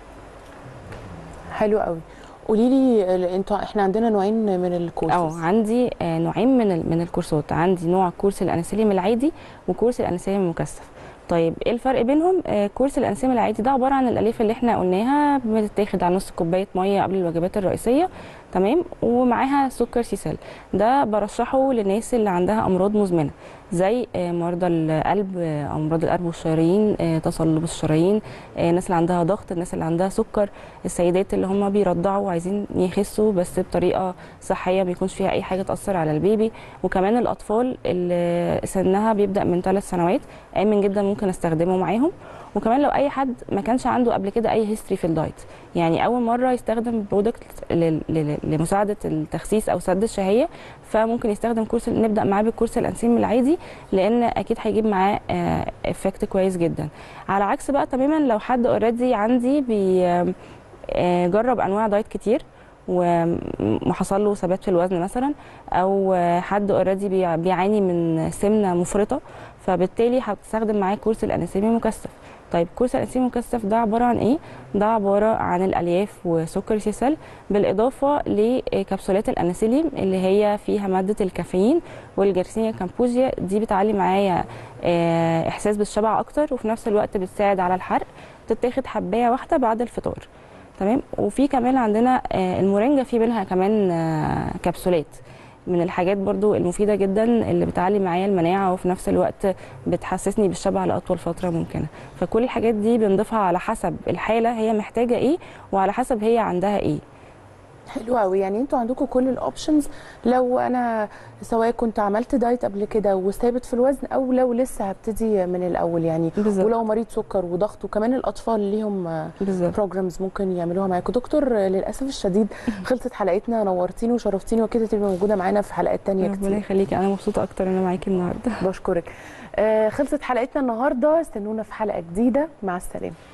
حلو قوي. قولي لي احنا عندنا نوعين من الكورسات.
عندي نوعين من الكورسات. عندي نوع كورس الانسيليوم العادي وكورس الانسيليوم المكثف. طيب ايه الفرق بينهم؟ كورس الانسيليوم العادي ده عباره عن الالياف اللي احنا قلناها، بتتاخد على نص كوبايه ميه قبل الوجبات الرئيسيه، تمام، ومعاها سكر سيسال. ده برشحه للناس اللي عندها امراض مزمنه زي مرضى القلب، امراض القلب والشرايين، تصلب الشرايين، الناس اللي عندها ضغط، الناس اللي عندها سكر، السيدات اللي هم بيرضعوا وعايزين يخسوا بس بطريقه صحيه ما يكونش فيها اي حاجه تاثر على البيبي، وكمان الاطفال اللي سنها بيبدا من 3 سنوات امن جدا ممكن استخدمه معاهم. وكمان لو اي حد ما كانش عنده قبل كده اي هيستوري في الدايت، يعني اول مره يستخدم برودكت لمساعده التخسيس او سد الشهيه، فممكن يستخدم كورس، نبدا معاه بالكورس الانسيليوم العادي، لان اكيد هيجيب معاه افكت كويس جدا. على عكس بقى تماما لو حد اوريدي عندي بيجرب انواع دايت كتير وحصل له ثبات في الوزن مثلا، او حد اوريدي بيعاني من سمنه مفرطه، فبالتالي هتستخدم معاه كورس الانسيليوم المكثف. طيب كورس الانسيليوم المكثف ده عباره عن ايه؟ ده عباره عن الالياف وسكر سيسال بالاضافه لكبسولات الانسيليوم اللي هي فيها ماده الكافيين والجرسينيا كامبوزيا. دي بتعلي معايا احساس بالشبع اكتر، وفي نفس الوقت بتساعد على الحرق. بتتاخد حبايه واحده بعد الفطار، تمام. وفي كمان عندنا المورينجا، في منها كمان كبسولات، من الحاجات برضو المفيده جدا اللي بتعلي معايا المناعه، وفي نفس الوقت بتحسسني بالشبع لاطول فتره ممكنه. فكل الحاجات دي بنضيفها على حسب الحاله هي محتاجه ايه، وعلى حسب هي عندها ايه.
حلو قوي. يعني انتوا عندكم كل الاوبشنز، لو انا سواء كنت عملت دايت قبل كده وثابت في الوزن، او لو لسه هبتدي من الاول يعني بالزبط. ولو مريض سكر وضغط، وكمان الاطفال ليهم بروجرامز ممكن يعملوها معاكم. دكتور للاسف الشديد خلصت حلقتنا، نورتيني وشرفتيني، وكده تبقى موجوده معانا في حلقات تانية كتير.
ربنا يخليكي، انا مبسوطه اكتر ان انا معاكي النهارده.
بشكرك. خلصت حلقتنا النهارده، استنونا في حلقه جديده، مع السلامه.